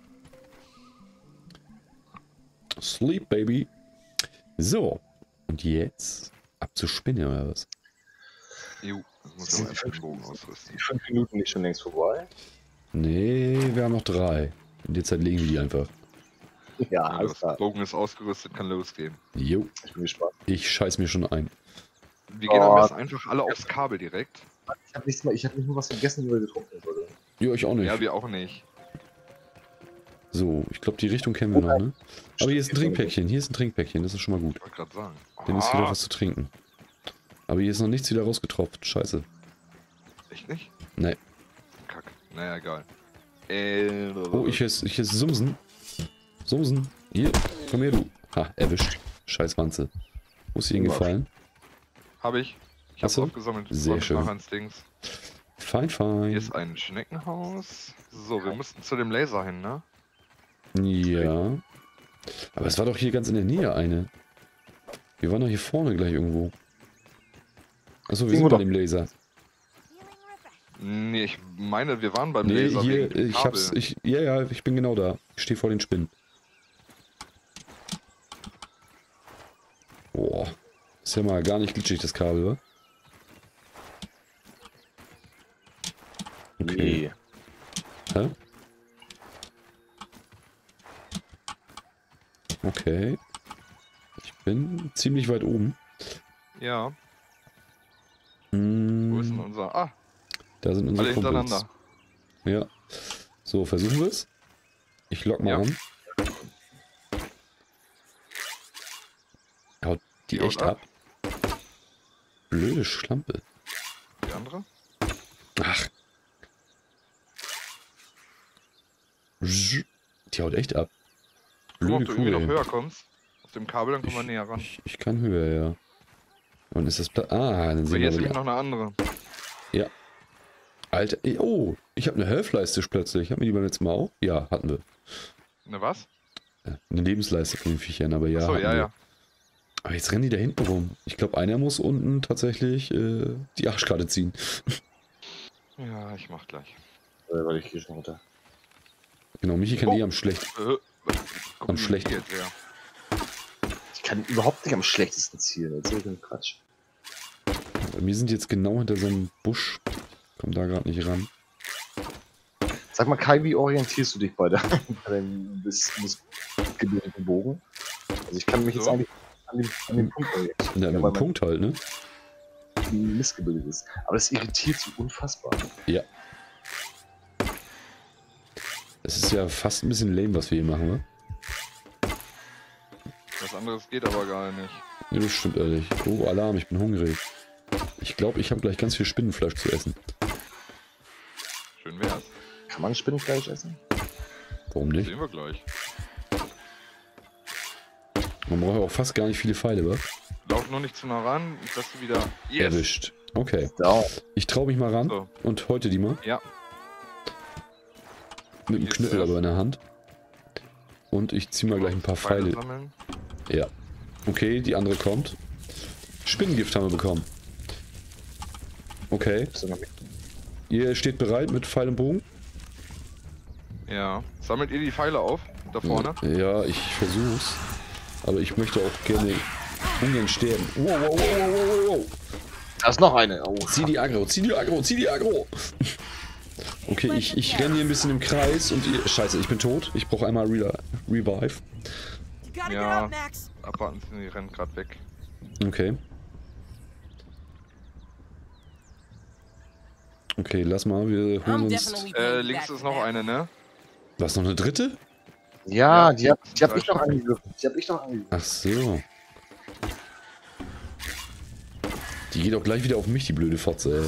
Sleep, Baby. So. Und jetzt ab zur Spinne, oder was? Ju, das muss ich mal den Bogen ausrüsten. Die fünf Minuten nicht schon längst vorbei. Nee, wir haben noch drei. In der Zeit legen wir die einfach. Ja, Ja, alles das klar. Bogen ist ausgerüstet, kann losgehen. Jo, Ich bin gespannt. ich scheiß mir schon ein. Wir gehen Oh. am besten einfach alle aufs Kabel direkt. Ich habe nichts mehr, ich habe nicht nur was vergessen, wie wir getrunken wurde. Jo, ich auch nicht. Ja, wir auch nicht. So, ich glaube, die Richtung kennen wir noch, ne? Aber hier ist ein Trinkpäckchen, hier ist ein Trinkpäckchen, das ist schon mal gut. Ich wollte gerade sagen. Dann ist wieder Ah, was zu trinken. Aber hier ist noch nichts wieder rausgetropft. Scheiße. echt nicht? Nee. Kack. Naja, egal. Äh, Oh, ich ist, ich ist Sumsen. Sumsen. Hier, komm her, du. Ha, erwischt. Scheiß Wanze. Wo ist sie hingefallen? Hab ich. Ich Hast hab's du? aufgesammelt. Sehr Räum ich schön. nachher ins Dings. Fein, Hier fein. ist ein Schneckenhaus. So, wir müssten zu dem Laser hin, ne? Ja. Aber es war doch hier ganz in der Nähe eine. Wir waren doch hier vorne gleich irgendwo. Achso, wir Irgendwo sind bei doch. dem Laser. Feeling refreshed. Nee, ich meine, wir waren beim Nee, Laser. hier, wegen dem ich hab's, Kabel. ich, ja, ja, ich bin genau da. Ich stehe vor den Spinnen. Boah. Ist ja mal gar nicht glitschig, das Kabel, wa? Okay. Hä? Okay. Ich bin ziemlich weit oben. Ja, Hm, wo ist denn unser... Ah, da sind unsere alle Kumpels. hintereinander. Ja. So, versuchen wir es. Ich lock mal Ja. an. Haut die Die haut echt ab. ab. Blöde Schlampe. Die andere? Ach. Zzz. Die haut echt ab. Guck mal, ob Blöde du Kuh, irgendwie noch ey. höher kommst. Auf dem Kabel, dann kommen wir näher ran. Ich, ich kann höher, ja. Und ist das... Pla ah, dann Aber sehen hier wir ist aber nämlich die... noch eine andere. Alter, ey, oh, ich habe eine Health-Leiste plötzlich. Hatten wir die beim letzten Mal auch? Ja, hatten wir. Ne, was? Ja, eine Lebensleiste von den Viechern, aber ja. Achso, hatten ja, wir. ja. Aber jetzt rennen die da hinten rum. Ich glaube, einer muss unten tatsächlich äh, die Arschkarte ziehen. Ja, ich mach gleich. Äh, weil ich gehe schon runter. Genau, Michi kann Oh. eh am schlecht. Äh, guck Am mal, schlechten. wie jetzt her. Ich kann überhaupt nicht am schlechtesten zielen. Erzähl ich einen Quatsch. Wir sind jetzt genau hinter so einem Busch. Komm da gerade nicht ran. Sag mal, Kai, wie orientierst du dich bei, der, bei deinem miss- missgebildeten Bogen? Also ich kann mich jetzt So. eigentlich an dem, an dem Punkt orientieren. Ja, mit weil dem Punkt halt, ne? man missgebildet ist. Aber das irritiert so unfassbar. Ja. Es ist ja fast ein bisschen lame, was wir hier machen, ne? Was anderes geht aber gar nicht. Ja, das stimmt ehrlich. Oh, Alarm, ich bin hungrig. Ich glaube, ich habe gleich ganz viel Spinnenfleisch zu essen. Schön wär's. Kann man Spinnenfleisch essen? Warum nicht? Sehen wir gleich. Man braucht ja auch fast gar nicht viele Pfeile, wa? Lauf nur nicht zu nah ran, dass du wieder. Yes! Erwischt. Okay. Ja. Ich traue mich mal ran So. und heute die mal. Ja. Mit dem Hier Knüppel zuerst. aber in der Hand. Und ich ziehe mal gleich ein paar Pfeile. sammeln. Ja. Okay, die andere kommt. Spinnengift haben wir bekommen. Okay. Bist du noch mit? Ihr steht bereit mit Pfeil und Bogen? Ja. Sammelt ihr die Pfeile auf? Da vorne? Ja, ich versuch's. Aber ich möchte auch gerne ungern sterben. Wow, wow, wow, wow, wow, wow. Da ist noch eine. Oh. Zieh die Aggro, zieh die Aggro, zieh die Aggro. Okay, ich, ich renne hier ein bisschen im Kreis und ihr... Scheiße, ich bin tot. Ich brauche einmal Re Revive. You gotta Ja. get up, Max. Abwarten, die rennen gerade weg. Okay. Okay, lass mal, wir holen I'm uns... definitely Äh, paying you links back ist for noch that. eine, ne? Was, noch eine dritte? Ja, Ja, die hab, die hab drei ich noch Stück. angegriffen. Die hab ich noch angegriffen. Ach so. Die geht auch gleich wieder auf mich, die blöde Fotze, ey.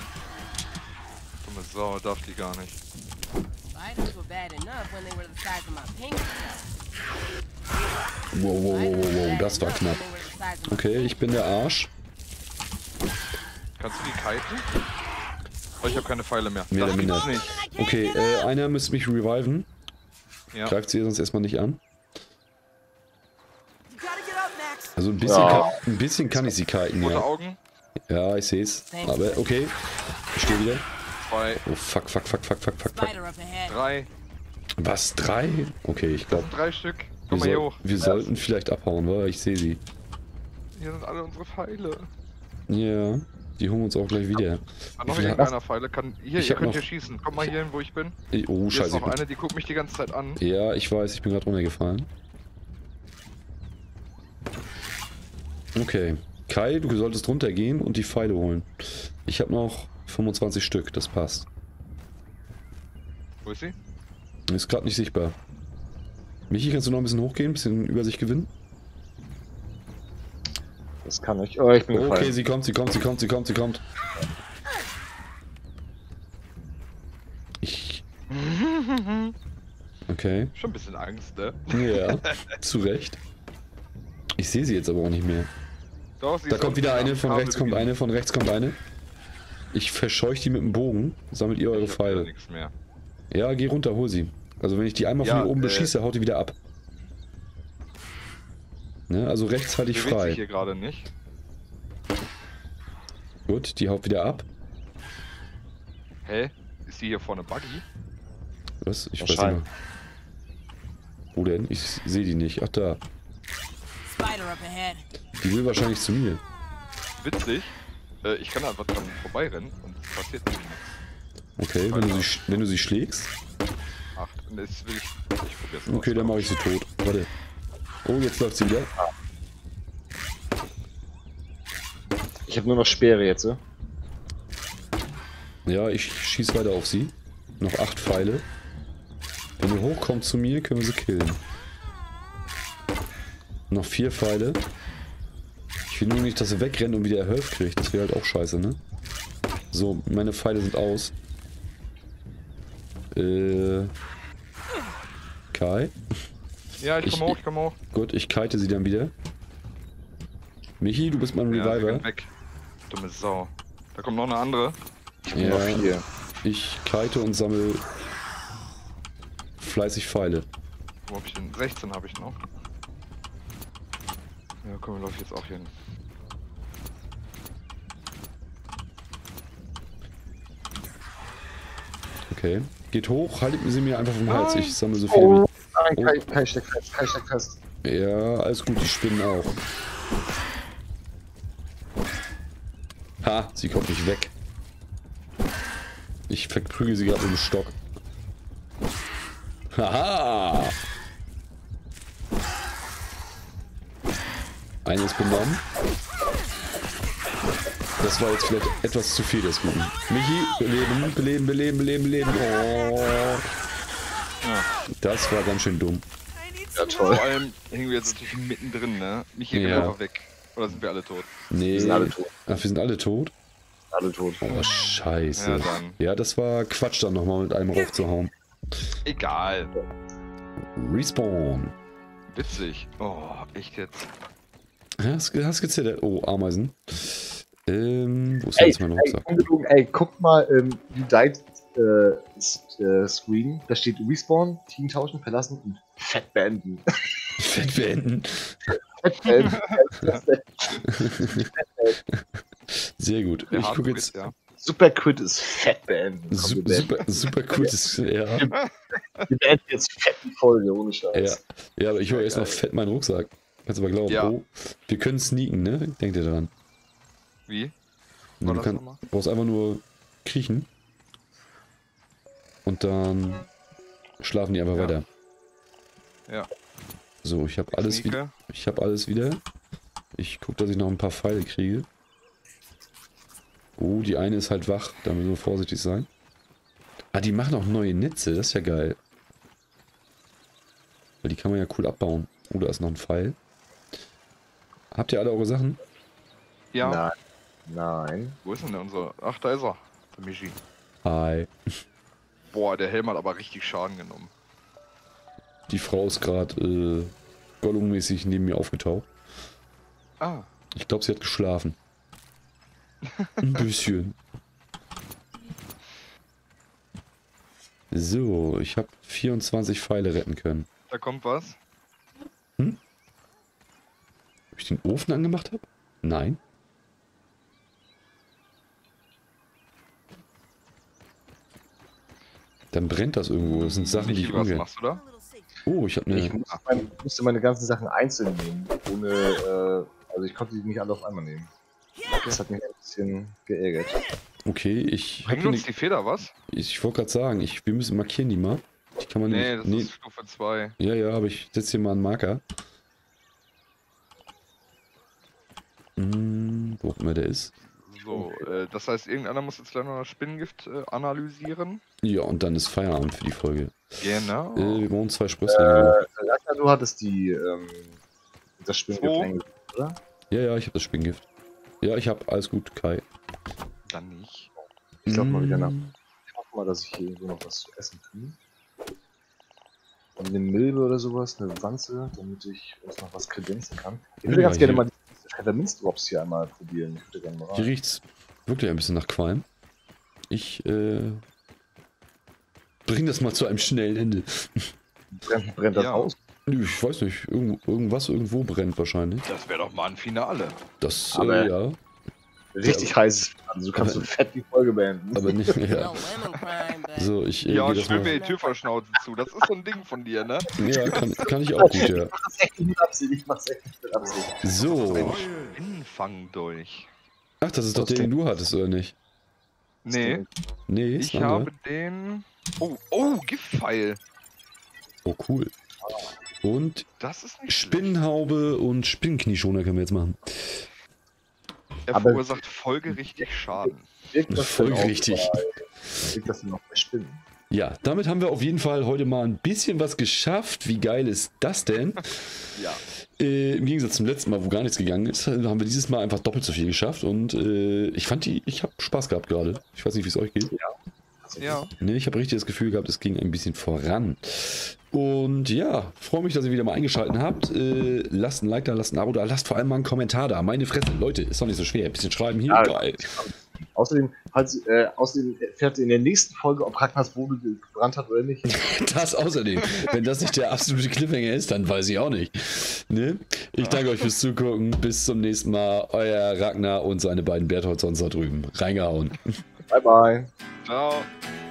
Dumme Sau, darf die gar nicht. Spiders were bad enough when they were the size of my pinky. Wow, wow, wow, Spiders wow, were wow, bad das war enough knapp. when they were the size of my Okay, ich bin der Arsch. Kannst du die kiten? Oh, ich habe keine Pfeile mehr. Mehr das oder gibt's minder. nicht. Okay, äh, einer müsste mich reviven. Ja. Greift sie sonst erstmal nicht an. You gotta get up, Max. Also ein bisschen, Ja. kann, ein bisschen kann ich sie kiten, Rote ja. Augen. Ja, ich sehe es. Aber okay. Ich stehe wieder. Zwei, Oh, fuck, fuck, fuck, fuck, fuck, fuck, fuck. Spider up ahead. drei. Was, drei? Okay, ich Das glaube, sind drei Stück. wir, Komm mal hier soll, hoch. wir sollten vielleicht abhauen, weil ich sehe sie. Hier sind alle unsere Pfeile. Ja, die holen uns auch gleich wieder. Hat Wie noch viel irgendeiner Pfeile? Kann, hier, Ich ihr hab könnt noch- hier schießen. Kommt mal hier hin, wo ich bin. Ich- Oh, Hier ist scheiße. Ich noch bin, eine, die guckt mich die ganze Zeit an. ja, ich weiß, ich bin gerade runtergefallen. Okay. Kai, du solltest runtergehen und die Pfeile holen. Ich habe noch fünfundzwanzig Stück, das passt. Wo ist sie? Ist gerade nicht sichtbar. Michi, kannst du noch ein bisschen hochgehen, ein bisschen Übersicht gewinnen? Das kann ich. Oh, ich bin Okay, gefallen. sie kommt, sie kommt, sie kommt, sie kommt, sie kommt. Ich... Okay. Schon ein bisschen Angst, ne? Ja, zu Recht. Ich sehe sie jetzt aber auch nicht mehr. Doch, sie Da ist kommt am- wieder am eine, von Kabel rechts kommt gewesen. eine, von rechts kommt eine. Ich verscheuche die mit dem Bogen. Sammelt ihr eure Ich hab wieder Pfeile. nichts mehr. Ja, geh runter, hol sie. Also wenn ich die einmal Ja, von hier oben äh, beschieße, haut die wieder ab. Ne, also rechts halte ich Bewegt sich frei. hier gerade nicht. Gut, die haut wieder ab. Hä? Ist die hier vorne Buggy? Was? Ich weiß nicht Wahrscheinlich. mehr. Wo denn? Ich sehe die nicht. Ach da. Spider up ahead. Die will wahrscheinlich zu mir. Witzig. Äh, ich kann einfach dran vorbeirennen und es passiert nichts. Okay, wenn du sie, sch- wenn du sie schlägst. Ach, das will ich. Ich probier's mal. Okay, dann mache ich sie tot. Warte. Oh, jetzt läuft sie wieder. Ich habe nur noch Speere jetzt, ne? Ja, ich schieß weiter auf sie. Noch acht Pfeile. Wenn ihr hochkommt zu mir, können wir sie killen. Noch vier Pfeile. Ich will nur nicht, dass sie wegrennt und wieder Health kriegt. Das wäre halt auch scheiße, ne? So, meine Pfeile sind aus. Äh. Kai. Ja, ich Ich- komme hoch, ich komme hoch. Gut, ich kite sie dann wieder. Michi, du bist mein Ja, sie Reviver. rennt weg. Dumme Sau. Da kommt noch eine andere. Ich habe nur noch Ja, vier. ich kite und sammle fleißig Pfeile. Wo hab ich denn? sechzehn habe ich noch. Ja, komm, lauf jetzt auch hier hin. Okay. Geht hoch, haltet sie mir einfach vom Hals. Ich sammle so viele. Oh, nein, Kai, Kai steckt fest, Kai steckt fest. Ja, alles gut, die Spinnen auch. Ha, sie kommt nicht weg. Ich verprügel sie gerade mit dem Stock. Haha! Eine ist benommen. Das war jetzt vielleicht etwas zu viel des Guten. Michi, beleben, beleben, beleben, beleben, beleben. Oh. Das war ganz schön dumm. I need Ja, some toll. Vor allem hängen wir jetzt natürlich mittendrin, ne? Nicht hier Ja. einfach weg. Oder sind wir alle tot? Nee. Wir sind alle tot. Ach, wir sind alle tot? Alle tot. Oh, scheiße. Ja, dann. Ja, das war Quatsch, dann nochmal mit einem raufzuhauen. Egal. Respawn. Witzig. Oh, echt jetzt. Hast, hast gezittert. Oh, Ameisen. Ähm, wo ist Ey, jetzt mein ey, Rucksack? ungelogen, ey, guck mal, ähm, wie dein äh, S- äh, Screen, da steht Respawn, Team tauschen, verlassen und Fett beenden. Fett beenden. Fett beenden. Sehr gut. Der Ich Hard gucke Quit, jetzt. ja. Super Quit ist Fett beenden. Komm, Super, wir beenden- super, super cool. Das, ja. Wir beenden jetzt fett die Folge, ohne Scheiß. Ja. ja, aber ich höre erst noch fett meinen Rucksack. Kannst aber glauben. Ja. Oh, wir können sneaken, ne? Denkt ihr daran? Wie? Du War das kann, nochmal? brauchst einfach nur kriechen. Und dann schlafen die einfach Ja. weiter. Ja. So, ich habe alles wieder. Sneake. Ich habe alles wieder. Ich gucke, dass ich noch ein paar Pfeile kriege. Oh, die eine ist halt wach. Da müssen wir vorsichtig sein. Ah, die machen auch neue Netze. Das ist ja geil. Weil die kann man ja cool abbauen. Oh, da ist noch ein Pfeil. Habt ihr alle eure Sachen? Ja. Nein. Nein. Wo ist denn der unser? Ach, da ist er. Der Michi. Hi. Boah, der Helm hat aber richtig Schaden genommen. Die Frau ist gerade äh, Gollum-mäßig neben mir aufgetaucht. Ah. Ich glaube, sie hat geschlafen. Ein bisschen. So, ich habe vierundzwanzig Pfeile retten können. Da kommt was. Ob ich den Ofen angemacht habe? Nein. Dann brennt das irgendwo. Das sind Sachen, die Michi, ich was ungern... machst du da? a little safe. Oh, ich habe Ich eine... muss mein, musste meine ganzen Sachen einzeln nehmen. Ohne, äh, also ich konnte die nicht alle auf einmal nehmen. Das hat mich ein bisschen geärgert. Okay, ich Bringt habe uns die Feder was? Ich wollte gerade sagen, ich, wir müssen markieren die mal. Die kann man Nee, das nicht... ist Stufe zwei. Ja, ja, aber ich setze hier mal einen Marker. Hm, wo auch immer der ist. So, äh, das heißt, irgendeiner muss jetzt gleich noch das Spinnengift äh, analysieren. Ja, und dann ist Feierabend für die Folge. Genau. Äh, wir brauchen zwei Sprösslinge. Äh, Lacker, du hattest die, ähm, das Spinngift Zwei. eingesetzt, oder? Ja, ja, ich habe das Springgift. Ja, ich habe alles gut, Kai. Dann nicht. Ich lauf mal wieder nach. Hm, Ich hoffe mal, dass ich hier irgendwo noch was zu essen finde. Und eine Milbe oder sowas, eine Wanze, damit ich uns noch was kredenzen kann. Ich würde Ja, ganz gerne hier- mal die Pfefferminzdrops hier einmal probieren. Ich würde gerne mal Hier rein. riecht's wirklich ein bisschen nach Qualm. Ich, äh... bring das mal zu einem schnellen Ende. Brennt, brennt das Ja. aus? Nö, ich weiß nicht. Irgend, irgendwas irgendwo brennt wahrscheinlich. Das wäre doch mal ein Finale. Das, Aber- äh, ja. Richtig heiß. Also du kannst Aber- so fett die Folge beenden. Aber nicht, No ja. lemon crime, but So, ich äh, Ja, geh das schwimm mir mal... die Tür verschnauzen zu. Das ist so ein Ding von dir, ne? Ja, kann, kann ich auch gut, ja. Ich mach's echt nicht mit Absicht. Ich mach's echt nicht mit Absicht. So. Ein Spinnenfang durch. Ach, das ist doch der, den du hattest, oder nicht? Nee, Nee, ist ich ein anderer. habe den... Oh, oh, Giftpfeil. Oh, cool. Und Das ist nicht Spinnenhaube und Spinnenknieschoner können wir jetzt machen. schlecht. Er Aber- verursacht folgerichtig Schaden. Wirkt das denn auch Folgerichtig. bei- Wirkt das denn auch bei Spinnen? Ja, damit haben wir auf jeden Fall heute mal ein bisschen was geschafft. Wie geil ist das denn? Ja. Äh, Im Gegensatz zum letzten Mal, wo gar nichts gegangen ist, haben wir dieses Mal einfach doppelt so viel geschafft. Und äh, ich fand die, ich habe Spaß gehabt gerade. Ich weiß nicht, wie es euch geht. Ja. Nee, ich habe richtig das Gefühl gehabt, es ging ein bisschen voran. Und ja, freue mich, dass ihr wieder mal eingeschaltet habt. Äh, lasst ein Like da, lasst ein Abo da, lasst vor allem mal einen Kommentar da. Meine Fresse, Leute, ist doch nicht so schwer. Ein bisschen schreiben hier, Ja, geil. Außerdem, falls, äh, außerdem erfährt ihr in der nächsten Folge, ob Ragnars Bude gebrannt hat oder nicht. Das außerdem. Wenn das nicht der absolute Cliffhanger ist, dann weiß ich auch nicht. Ne? Ich danke euch fürs Zugucken. Bis zum nächsten Mal. Euer Ragnar und seine beiden Bertholdsons da drüben. Reingehauen. Bye, bye. Ciao.